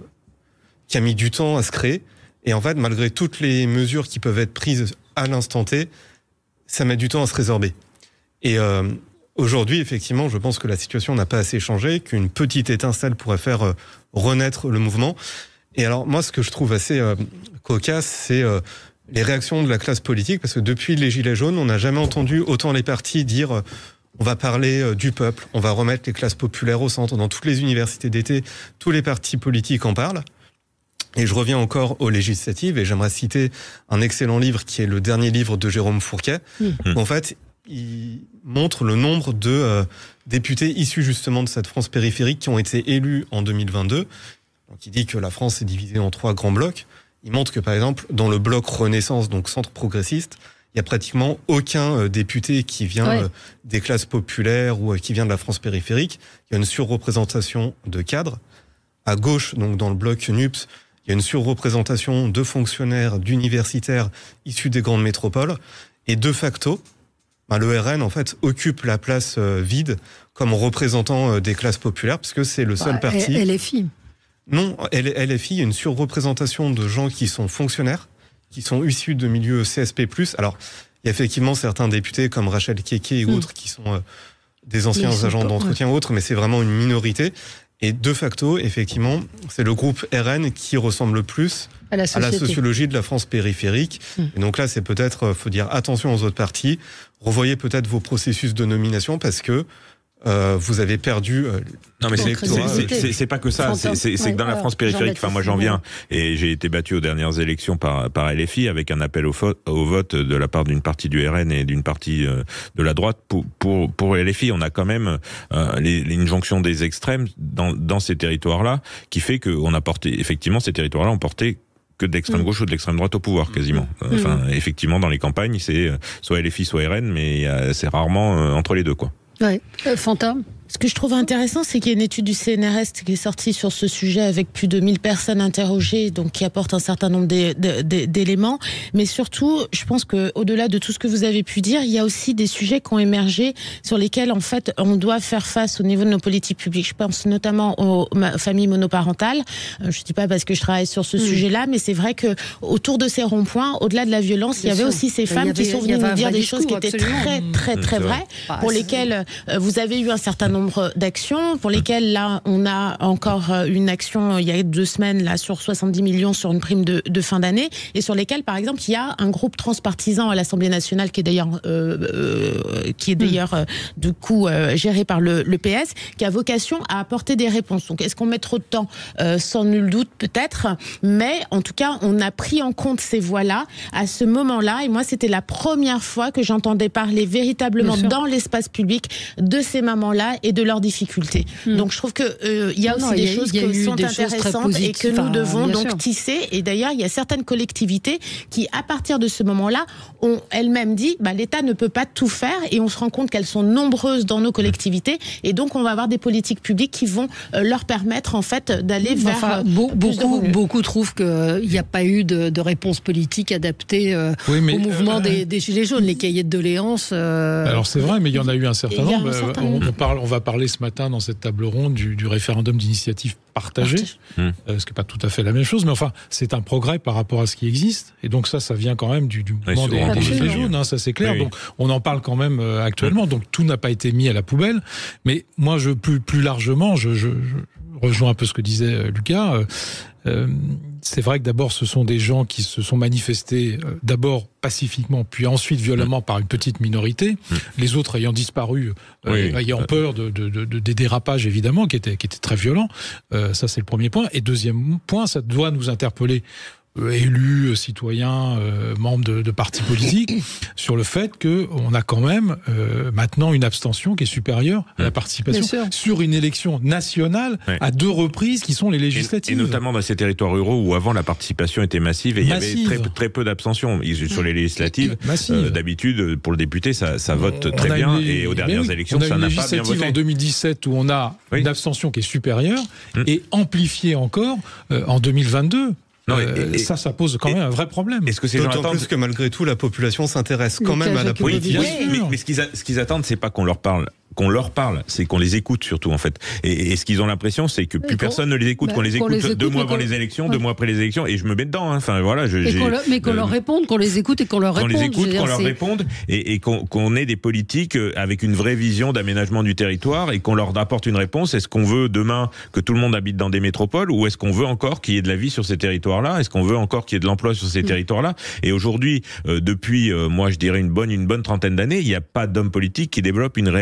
a mis du temps à se créer. Et en fait, malgré toutes les mesures qui peuvent être prises à l'instant T, ça met du temps à se résorber. Et aujourd'hui, effectivement, je pense que la situation n'a pas assez changé, qu'une petite étincelle pourrait faire renaître le mouvement. Et alors, moi, ce que je trouve assez cocasse, c'est les réactions de la classe politique, parce que depuis les Gilets jaunes, on n'a jamais entendu autant les partis dire on va parler du peuple, on va remettre les classes populaires au centre. Dans toutes les universités d'été, tous les partis politiques en parlent. Et je reviens encore aux législatives, et j'aimerais citer un excellent livre qui est le dernier livre de Jérôme Fourquet. En fait, il montre le nombre de députés issus justement de cette France périphérique qui ont été élus en 2022. Donc il dit que la France est divisée en 3 grands blocs. Il montre que par exemple, dans le bloc Renaissance, donc centre progressiste, il y a pratiquement aucun député qui vient des classes populaires ou qui vient de la France périphérique. Il y a une surreprésentation de cadres. À gauche, donc dans le bloc NUPS, il y a une surreprésentation de fonctionnaires, d'universitaires issus des grandes métropoles. Et de facto, le RN, en fait, occupe la place vide comme représentant des classes populaires, parce que c'est le seul parti... LFI. Non, LFI, il y a une surreprésentation de gens qui sont fonctionnaires, qui sont issus de milieux CSP+. Alors, il y a effectivement certains députés comme Rachel Keke et autres qui sont des anciens agents d'entretien ou autres, mais c'est vraiment une minorité. Et de facto, effectivement, c'est le groupe RN qui ressemble le plus à la sociologie de la France périphérique. Et donc là, c'est peut-être, faut dire attention aux autres partis, revoyez peut-être vos processus de nomination parce que vous avez perdu. Non mais c'est pas que ça, c'est que dans la France périphérique, enfin moi j'en viens et j'ai été battu aux dernières élections par LFI avec un appel au vote de la part d'une partie du RN et d'une partie de la droite pour LFI. On a quand même une jonction des extrêmes dans ces territoires-là qui fait qu'on a porté, effectivement ces territoires-là ont porté que de l'extrême gauche ou de l'extrême droite au pouvoir, quasiment. Enfin, effectivement, dans les campagnes, c'est soit LFI, soit RN, mais c'est rarement entre les deux, quoi. Ouais. Fantôme. Ce que je trouve intéressant, c'est qu'il y a une étude du CNRS qui est sortie sur ce sujet avec plus de 1000 personnes interrogées, donc qui apporte un certain nombre d'éléments. Mais surtout, je pense que au-delà de tout ce que vous avez pu dire, il y a aussi des sujets qui ont émergé sur lesquels, en fait, on doit faire face au niveau de nos politiques publiques. Je pense notamment aux familles monoparentales. Je dis pas parce que je travaille sur ce sujet-là, mais c'est vrai que autour de ces ronds-points, au-delà de la violence, il y avait aussi ces femmes qui sont venues nous dire des choses qui étaient très vraies, pour lesquelles vous avez eu un certain nombre d'actions, pour lesquelles là on a encore une action il y a 2 semaines là sur 70 millions sur une prime de fin d'année, et sur lesquelles par exemple il y a un groupe transpartisan à l'Assemblée nationale qui est d'ailleurs du coup géré par le PS, qui a vocation à apporter des réponses. Donc est-ce qu'on met trop de temps? Sans nul doute peut-être, mais en tout cas on a pris en compte ces voix-là à ce moment-là, et moi c'était la première fois que j'entendais parler véritablement dans l'espace public de ces mamans-là et de leurs difficultés. Donc je trouve que il y a aussi des choses qui sont intéressantes et que nous devons donc tisser. Et d'ailleurs, il y a certaines collectivités qui, à partir de ce moment-là, ont elles-mêmes dit l'État ne peut pas tout faire, et on se rend compte qu'elles sont nombreuses dans nos collectivités, et donc on va avoir des politiques publiques qui vont leur permettre en fait d'aller vers beaucoup trouvent qu'il n'y a pas eu de réponse politique adaptée au mouvement des Gilets jaunes, les cahiers de doléances. Alors c'est vrai, mais il y en a eu un certain nombre. On va parler ce matin dans cette table ronde du référendum d'initiative partagée, ce qui n'est pas tout à fait la même chose, mais enfin c'est un progrès par rapport à ce qui existe, et donc ça vient quand même du mouvement des Gilets jaunes, ça c'est clair. Donc on en parle quand même actuellement, donc tout n'a pas été mis à la poubelle, mais moi plus largement, je rejoins un peu ce que disait Lucas. C'est vrai que d'abord ce sont des gens qui se sont manifestés d'abord pacifiquement, puis ensuite violemment par une petite minorité, les autres ayant disparu, ayant peur des dérapages évidemment qui étaient très violents. Ça c'est le premier point. Et deuxième point, ça doit nous interpeller, élus, citoyens, membres de partis politiques, sur le fait qu'on a quand même maintenant une abstention qui est supérieure à la participation sur une élection nationale à 2 reprises qui sont les législatives. Et notamment dans ces territoires ruraux où avant la participation était massive et il y avait très peu d'abstention. Sur les législatives, d'habitude, pour le député, ça vote très bien, et aux dernières élections, ça n'a pas bien voté. En 2017 où on a une abstention qui est supérieure et amplifiée encore en 2022. Non, ça pose quand même un vrai problème. Est-ce que ces gens attendent plus que malgré tout la population s'intéresse quand même à la politique? Mais ce qu'ils attendent, c'est pas qu'on leur parle. C'est qu'on les écoute surtout en fait. Et ce qu'ils ont l'impression, c'est que plus personne ne les écoute, qu'on les écoute 2 mois avant les élections, 2 mois après les élections, et je me mets dedans. Enfin voilà. Mais qu'on leur réponde, qu'on les écoute et qu'on leur réponde. Qu'on les écoute, qu'on leur réponde, et qu'on ait des politiques avec une vraie vision d'aménagement du territoire, et qu'on leur apporte une réponse. Est-ce qu'on veut demain que tout le monde habite dans des métropoles, ou est-ce qu'on veut encore qu'il y ait de la vie sur ces territoires-là? Est-ce qu'on veut encore qu'il y ait de l'emploi sur ces territoires-là? Et aujourd'hui, depuis, moi je dirais une bonne trentaine d'années, il n'y a pas d'homme politique qui développe une réelle vision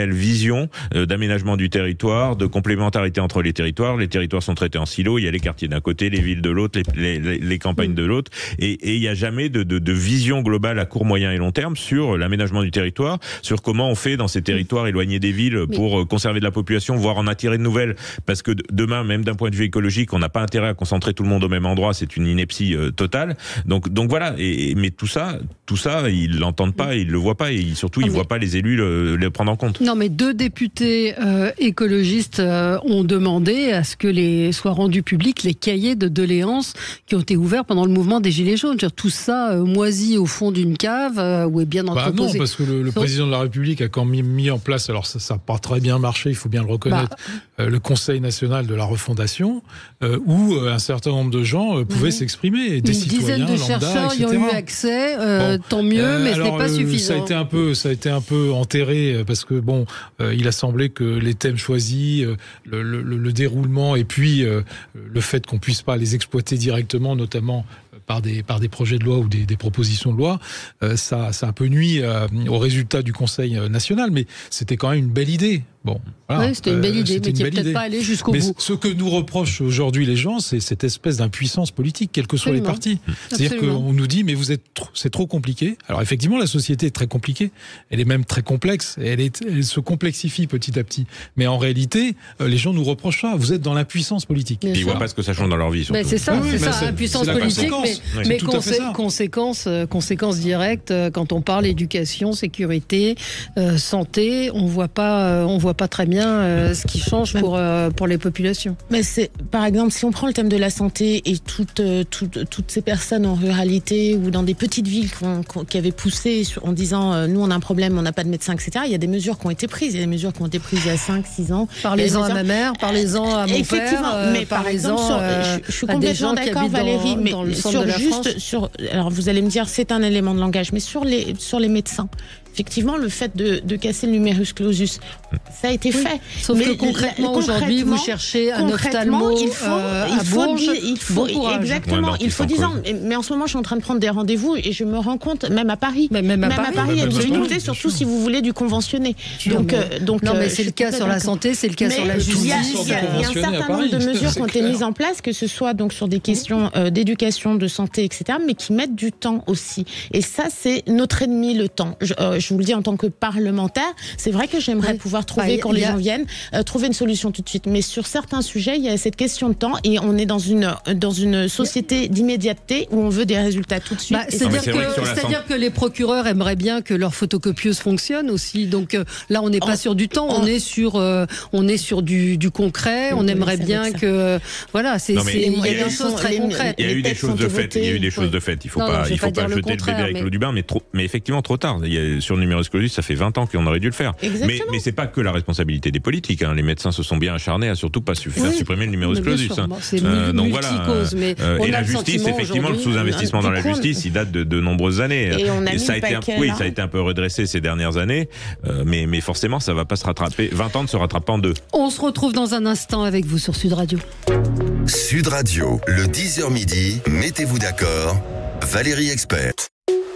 vision d'aménagement du territoire, de complémentarité entre les territoires. Les territoires sont traités en silos. Il y a les quartiers d'un côté, les villes de l'autre, les campagnes de l'autre. Et il n'y a jamais de vision globale à court, moyen et long terme sur l'aménagement du territoire, sur comment on fait dans ces territoires éloignés des villes pour conserver de la population, voire en attirer de nouvelles. Parce que demain, même d'un point de vue écologique, on n'a pas intérêt à concentrer tout le monde au même endroit. C'est une ineptie totale. Donc voilà. Mais tout ça, ils l'entendent pas, ils le voient pas, et surtout, ils voient pas les élus le prendre en compte. Non, mais 2 députés écologistes ont demandé à ce que soient rendus publics les cahiers de doléances qui ont été ouverts pendant le mouvement des Gilets jaunes. Tout ça moisi au fond d'une cave où est bien entreposé. Non, parce que le président de la République a quand même mis en place, alors ça n'a pas très bien marché, il faut bien le reconnaître, le Conseil national de la refondation, où un certain nombre de gens pouvaient s'exprimer, des citoyens lambda, etc. Une dizaine de chercheurs y ont eu accès, tant mieux, mais ce n'est pas suffisant. Ça a été un peu enterré, parce que il a semblé que les thèmes choisis, le déroulement, et puis le fait qu'on puisse pas les exploiter directement, notamment par des projets de loi ou des propositions de loi, ça a un peu nuit au résultat du Conseil national, mais c'était quand même une belle idée. Voilà. Oui, c'était une belle idée, mais qui n'est peut-être pas allée jusqu'au bout. Ce que nous reprochent aujourd'hui les gens, c'est cette espèce d'impuissance politique, quels que soient les partis. C'est-à-dire qu'on nous dit, mais c'est trop compliqué. Alors effectivement, la société est très compliquée, elle est même très complexe, et elle se complexifie petit à petit. Mais en réalité, les gens nous reprochent ça, vous êtes dans l'impuissance politique. Ils ne voient pas ce que ça change dans leur vie. C'est ça, l'impuissance politique, mais conséquences directes, quand on parle éducation, sécurité, santé, on voit pas très bien ce qui change pour les populations. Mais par exemple, si on prend le thème de la santé et toutes ces personnes en ruralité ou dans des petites villes qui avaient poussé en disant nous on a un problème, on n'a pas de médecin, etc. Il y a des mesures qui ont été prises. Il y a des mesures qui ont été prises il y a 5-6 ans. Parlez-en à ma mère, parlez-en à mon père. Mais par exemple, je suis complètement d'accord, Valérie, mais alors vous allez me dire c'est un élément de langage, mais sur les médecins. Effectivement, le fait de casser le numerus clausus, ça a été fait. Sauf que concrètement, aujourd'hui, vous cherchez un ophtalmo à Bourges. Exactement, il faut 10 ans. Mais en ce moment, je suis en train de prendre des rendez-vous et je me rends compte, même à Paris, il y a une difficulté, surtout si vous voulez du conventionné. Non, mais c'est le cas sur la santé, c'est le cas sur la justice. Il y a un certain nombre de mesures qui ont été mises en place, que ce soit donc sur des questions d'éducation, de santé, etc., mais qui mettent du temps aussi. Et ça, c'est notre ennemi, le temps. Je vous le dis en tant que parlementaire, c'est vrai que j'aimerais pouvoir trouver, quand les gens viennent, trouver une solution tout de suite. Mais sur certains sujets, il y a cette question de temps et on est dans une société d'immédiateté où on veut des résultats tout de suite. C'est-à-dire que les procureurs aimeraient bien que leur photocopieuse fonctionne aussi. Donc là, on n'est pas sur du temps, on est sur du concret. On aimerait bien que... Voilà, il y a des choses très concrètes. Il y a eu des choses de fait. Il ne faut pas jeter le bébé avec l'eau du bain, mais effectivement, trop tard. Sur le numerus clausus, ça fait 20 ans qu'on aurait dû le faire. Mais c'est pas que la responsabilité des politiques. Les médecins se sont bien acharnés à surtout pas faire supprimer le numerus clausus. C'est donc voilà. Et la justice, effectivement, le sous-investissement dans la justice, il date de nombreuses années. Et ça a été un peu redressé ces dernières années, mais forcément, ça va pas se rattraper. 20 ans ne se rattrape pas en 2. On se retrouve dans un instant avec vous sur Sud Radio. Sud Radio, le 10h midi, mettez-vous d'accord, Valérie Expert.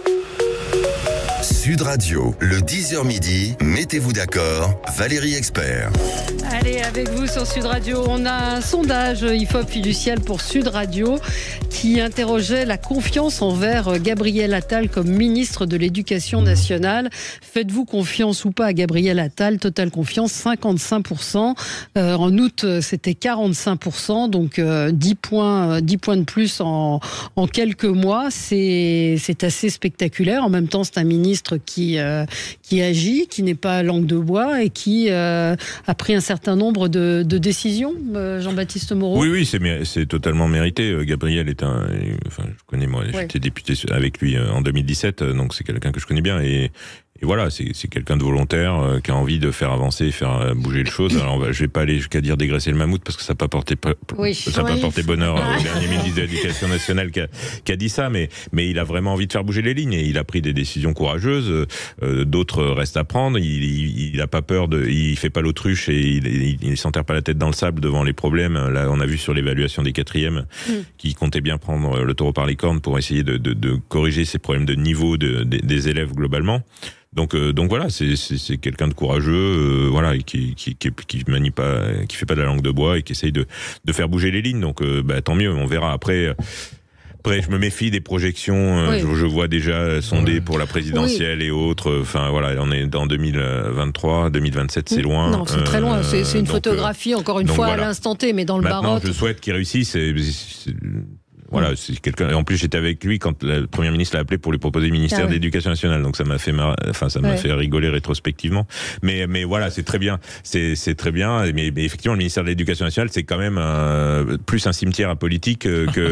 Sud Radio, le 10h midi, mettez-vous d'accord, Valérie Expert. Allez, avec vous sur Sud Radio, on a un sondage IFOP fiducial pour Sud Radio qui interrogeait la confiance envers Gabriel Attal comme ministre de l'Éducation nationale. Faites-vous confiance ou pas à Gabriel Attal? Totale confiance, 55%. En août, c'était 45%, donc 10 points de plus en quelques mois. C'est assez spectaculaire. En même temps, c'est un ministre qui agit, qui n'est pas langue de bois et qui a pris un certain nombre de décisions. Jean-Baptiste Moreau. Oui, c'est totalement mérité. Gabriel est je connais, moi, j'étais député avec lui en 2017, donc c'est quelqu'un que je connais bien et voilà, c'est quelqu'un de volontaire qui a envie de faire avancer, faire bouger les choses. Alors, je vais pas aller jusqu'à dire dégraisser le mammouth parce que ça n'a pas porté bonheur au dernier ministre de l'Éducation nationale qui a dit ça, mais il a vraiment envie de faire bouger les lignes et il a pris des décisions courageuses. D'autres restent à prendre. Il a pas peur il fait pas l'autruche et il s'enterre pas la tête dans le sable devant les problèmes. Là, on a vu sur l'évaluation des 4e qui comptait bien prendre le taureau par les cornes pour essayer de corriger ces problèmes de niveau des élèves globalement. Donc voilà, c'est quelqu'un de courageux, voilà, qui manie pas, qui fait pas de la langue de bois et qui essaye de faire bouger les lignes. Donc tant mieux, on verra après. Après, je me méfie des projections. Je vois déjà sonder pour la présidentielle et autres. Enfin voilà, on est dans 2023, 2027, c'est loin. Non, c'est très loin. C'est une photographie, encore une fois, voilà. À l'instant T, mais dans le baroque. Je souhaite qu'il réussisse. Voilà, c'est quelqu'un. En plus, j'étais avec lui quand la première ministre l'a appelé pour lui proposer le ministère de l'Éducation nationale. Donc ça m'a fait fait rigoler rétrospectivement. Mais voilà, c'est très bien. C'est très bien. Mais effectivement, le ministère de l'Éducation nationale, c'est quand même plus un cimetière à politique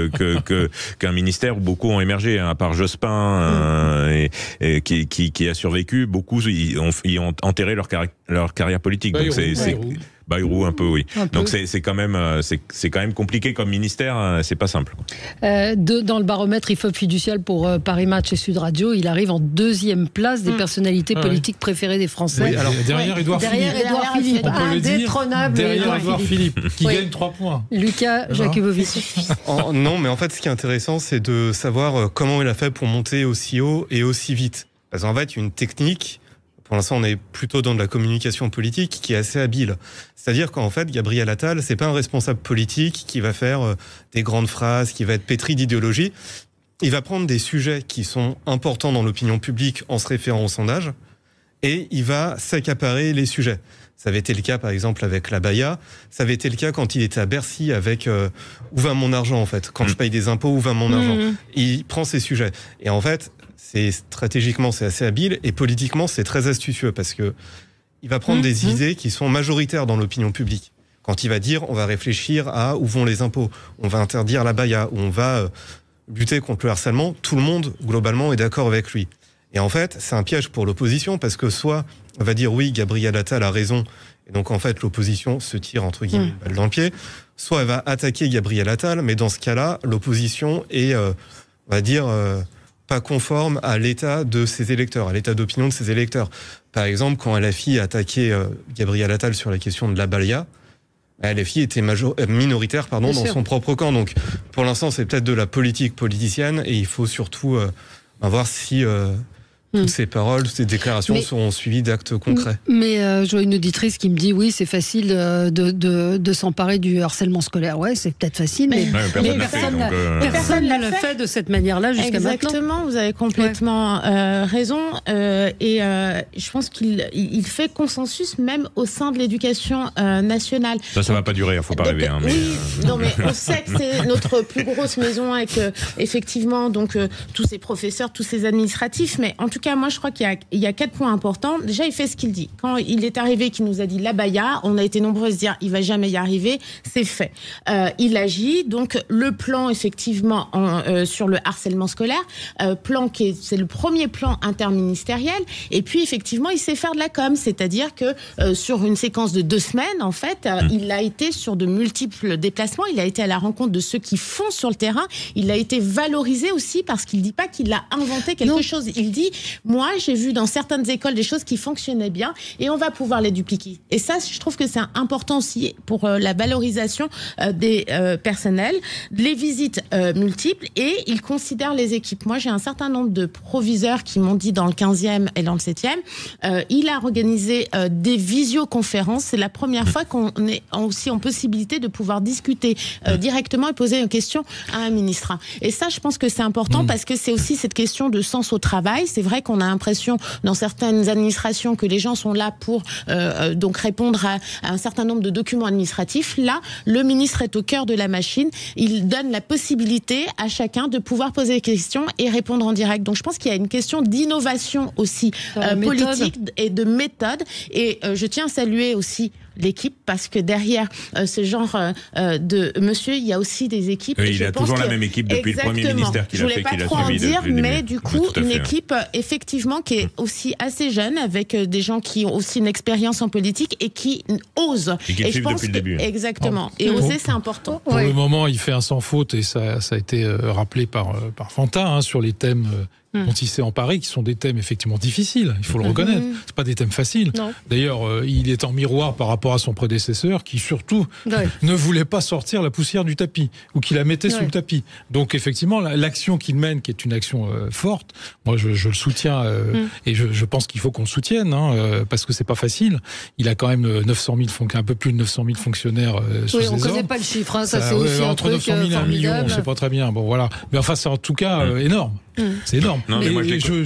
qu'un ministère où beaucoup ont émergé. Hein, à part Jospin, et qui a survécu, beaucoup ils ont enterré leur carrière politique. Donc c'est Bayrou un peu, oui. Donc c'est quand même compliqué comme ministère, c'est pas simple. Dans le baromètre IFOP fiducial pour Paris Match et Sud Radio, il arrive en 2e place des personnalités politiques préférées des Français. Oui, alors derrière Édouard Philippe, indétrônable. Derrière Édouard Philippe, qui gagne 3 points. Lucas Jakubowicz. Non, mais en fait, ce qui est intéressant, c'est de savoir comment il a fait pour monter aussi haut et aussi vite. Parce qu'en fait, une technique. Pour l'instant, on est plutôt dans de la communication politique qui est assez habile. C'est-à-dire qu'en fait, Gabriel Attal, c'est pas un responsable politique qui va faire des grandes phrases, qui va être pétri d'idéologie. Il va prendre des sujets qui sont importants dans l'opinion publique en se référant au sondage et il va s'accaparer les sujets. Ça avait été le cas, par exemple, avec la Baïa. Ça avait été le cas quand il était à Bercy avec où va mon argent, en fait. Quand je paye des impôts, où va mon argent. Il prend ces sujets. Et en fait, stratégiquement, c'est assez habile et politiquement, c'est très astucieux parce que il va prendre des idées qui sont majoritaires dans l'opinion publique. Quand il va dire, on va réfléchir à où vont les impôts, on va interdire la Baïa, on va lutter contre le harcèlement, tout le monde, globalement, est d'accord avec lui. Et en fait, c'est un piège pour l'opposition parce que soit on va dire oui, Gabriel Attal a raison, et donc en fait, l'opposition se tire entre guillemets une balle dans le pied, soit elle va attaquer Gabriel Attal, mais dans ce cas-là, l'opposition est, on va dire... pas conforme à l'état de ses électeurs, à l'état d'opinion de ses électeurs. Par exemple, quand LFI a attaqué Gabriel Attal sur la question de la Baïa, LFI était minoritaire dans son propre camp. Donc, pour l'instant, c'est peut-être de la politique politicienne et il faut surtout voir si toutes ces paroles, ces déclarations seront suivies d'actes concrets. Mais je vois une auditrice qui me dit oui, c'est facile de s'emparer du harcèlement scolaire. Ouais, c'est peut-être facile, mais personne ne l'a fait de cette manière-là jusqu'à maintenant. Exactement, vous avez complètement raison. Et je pense qu'il fait consensus même au sein de l'éducation nationale. Ça va pas durer, il ne faut pas rêver. Hein, mais non, mais on sait que c'est notre plus grosse maison avec effectivement donc tous ces professeurs, tous ces administratifs, mais en tout cas, moi, je crois qu'il y a 4 points importants. Déjà, il fait ce qu'il dit. Quand il est arrivé, qu'il nous a dit la Baïa, on a été nombreux à se dire il va jamais y arriver. C'est fait. Il agit. Donc, le plan, effectivement, sur le harcèlement scolaire, c'est le premier plan interministériel. Et puis, effectivement, il sait faire de la com. C'est-à-dire que sur une séquence de 2 semaines, en fait, il a été sur de multiples déplacements. Il a été à la rencontre de ceux qui font sur le terrain. Il a été valorisé aussi parce qu'il dit pas qu'il a inventé quelque chose. Il dit moi, j'ai vu dans certaines écoles des choses qui fonctionnaient bien et on va pouvoir les dupliquer. Et ça, je trouve que c'est important aussi pour la valorisation des personnels, les visites multiples et il considère les équipes. Moi, j'ai un certain nombre de proviseurs qui m'ont dit dans le 15e et dans le 7e, il a organisé des visioconférences. C'est la première fois qu'on est aussi en possibilité de pouvoir discuter directement et poser une question à un ministre. Et ça, je pense que c'est important parce que c'est aussi cette question de sens au travail. C'est vrai qu'on a l'impression dans certaines administrations que les gens sont là pour donc répondre à un certain nombre de documents administratifs. Là, le ministre est au cœur de la machine. Il donne la possibilité à chacun de pouvoir poser des questions et répondre en direct. Donc je pense qu'il y a une question d'innovation aussi politique et de méthode. Et je tiens à saluer aussi l'équipe parce que derrière ce genre de monsieur, il y a aussi des équipes. Il a toujours la même équipe depuis le premier ministère qu'il a fait, qu'il a suivi. Je voulais pas trop en dire, mais du coup, une équipe effectivement qui est aussi assez jeune, avec des gens qui ont aussi une expérience en politique et qui osent. Et qui suivent depuis le début. Exactement. Et oser, c'est important. Pour le moment, il fait un sans faute et ça a été rappelé par Fantin sur les thèmes dont il s'est emparé, qui sont des thèmes effectivement difficiles, il faut le reconnaître. C'est pas des thèmes faciles. Non. D'ailleurs, il est en miroir par rapport à son prédécesseur, qui surtout ne voulait pas sortir la poussière du tapis, ou qui la mettait sous le tapis. Donc effectivement, l'action qu'il mène, qui est une action forte, moi je le soutiens, et je pense qu'il faut qu'on le soutienne, parce que c'est pas facile. Il a quand même 900 000, un peu plus de 900 000 fonctionnaires sous ses ordres. On connaît pas le chiffre, ça c'est aussi entre 900 000 et 1 million, on sait pas très bien. Bon voilà, mais enfin c'est en tout cas énorme. C'est énorme. Non, mais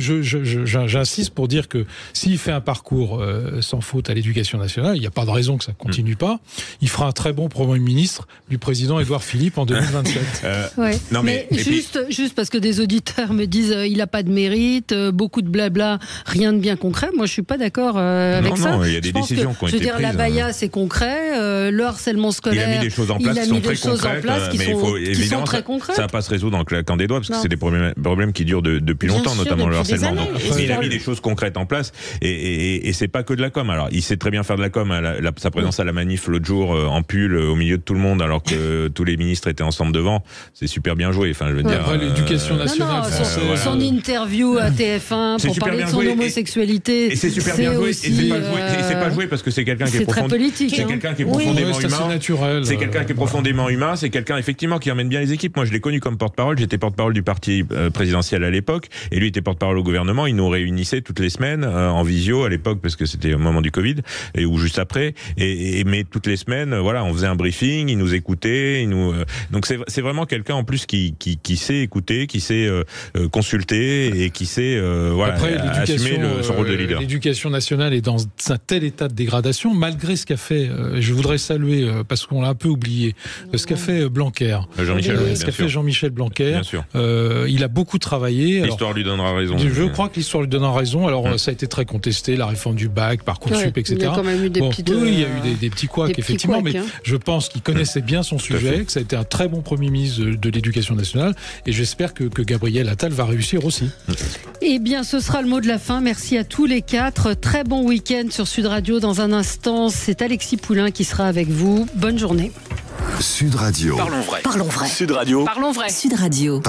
j'insiste pour dire que s'il fait un parcours sans faute à l'éducation nationale, il n'y a pas de raison que ça ne continue pas. Il fera un très bon Premier ministre du président Édouard Philippe en 2027. Non, mais juste parce que des auditeurs me disent il n'a pas de mérite, beaucoup de blabla, rien de bien concret. Moi, je ne suis pas d'accord avec ça. Non, il y a des décisions qui ont été prises. Je veux dire, la Baïa, c'est concret. Le harcèlement scolaire, il a mis des choses en place qui sont très concrètes, mais il sont très concrètes. Ça ne va pas se résoudre en claquant des doigts, parce que c'est des problèmes qui durent depuis longtemps, notamment le harcèlement. Mais il a mis des choses concrètes en place, et c'est pas que de la com. Alors, il sait très bien faire de la com. Sa présence à la manif l'autre jour en pull au milieu de tout le monde, alors que tous les ministres étaient ensemble devant, c'est super bien joué. Enfin, je veux dire. L'éducation nationale. Son interview à TF1 pour parler de son homosexualité. Et c'est super bien joué. Et c'est pas joué parce que c'est quelqu'un qui est profondément humain. C'est quelqu'un qui est profondément humain. C'est quelqu'un effectivement qui emmène bien les équipes. Moi, je l'ai connu comme porte-parole. J'étais porte-parole du parti présidentiel à l'époque, et lui était porte-parole au gouvernement. Il nous réunissait toutes les semaines en visio à l'époque, parce que c'était au moment du Covid ou juste après. Mais toutes les semaines, voilà, on faisait un briefing, il nous écoutait, donc c'est vraiment quelqu'un en plus qui sait écouter, qui sait consulter et qui sait assumer son rôle de leader. L'éducation nationale est dans un tel état de dégradation, malgré ce qu'a fait. Je voudrais saluer, parce qu'on l'a un peu oublié, ce qu'a fait Blanquer. Jean-Michel Blanquer. Bien sûr. Il a beaucoup travaillé. L'histoire lui donnera raison. Je crois que l'histoire lui donnera raison. Alors ça a été très contesté, la réforme du bac, Parcoursup, etc. Il y a quand même eu des petites. Oui, il y a eu des petits couacs, effectivement, mais je pense qu'il connaissait bien son sujet, que ça a été un très bon Premier ministre de l'Éducation nationale, et j'espère que Gabriel Attal va réussir aussi. Eh bien, ce sera le mot de la fin. Merci à tous les quatre. Très bon week-end sur Sud Radio. Dans un instant, c'est Alexis Poulain qui sera avec vous. Bonne journée. Sud Radio. Parlons vrai. Sud Radio. Sud Radio.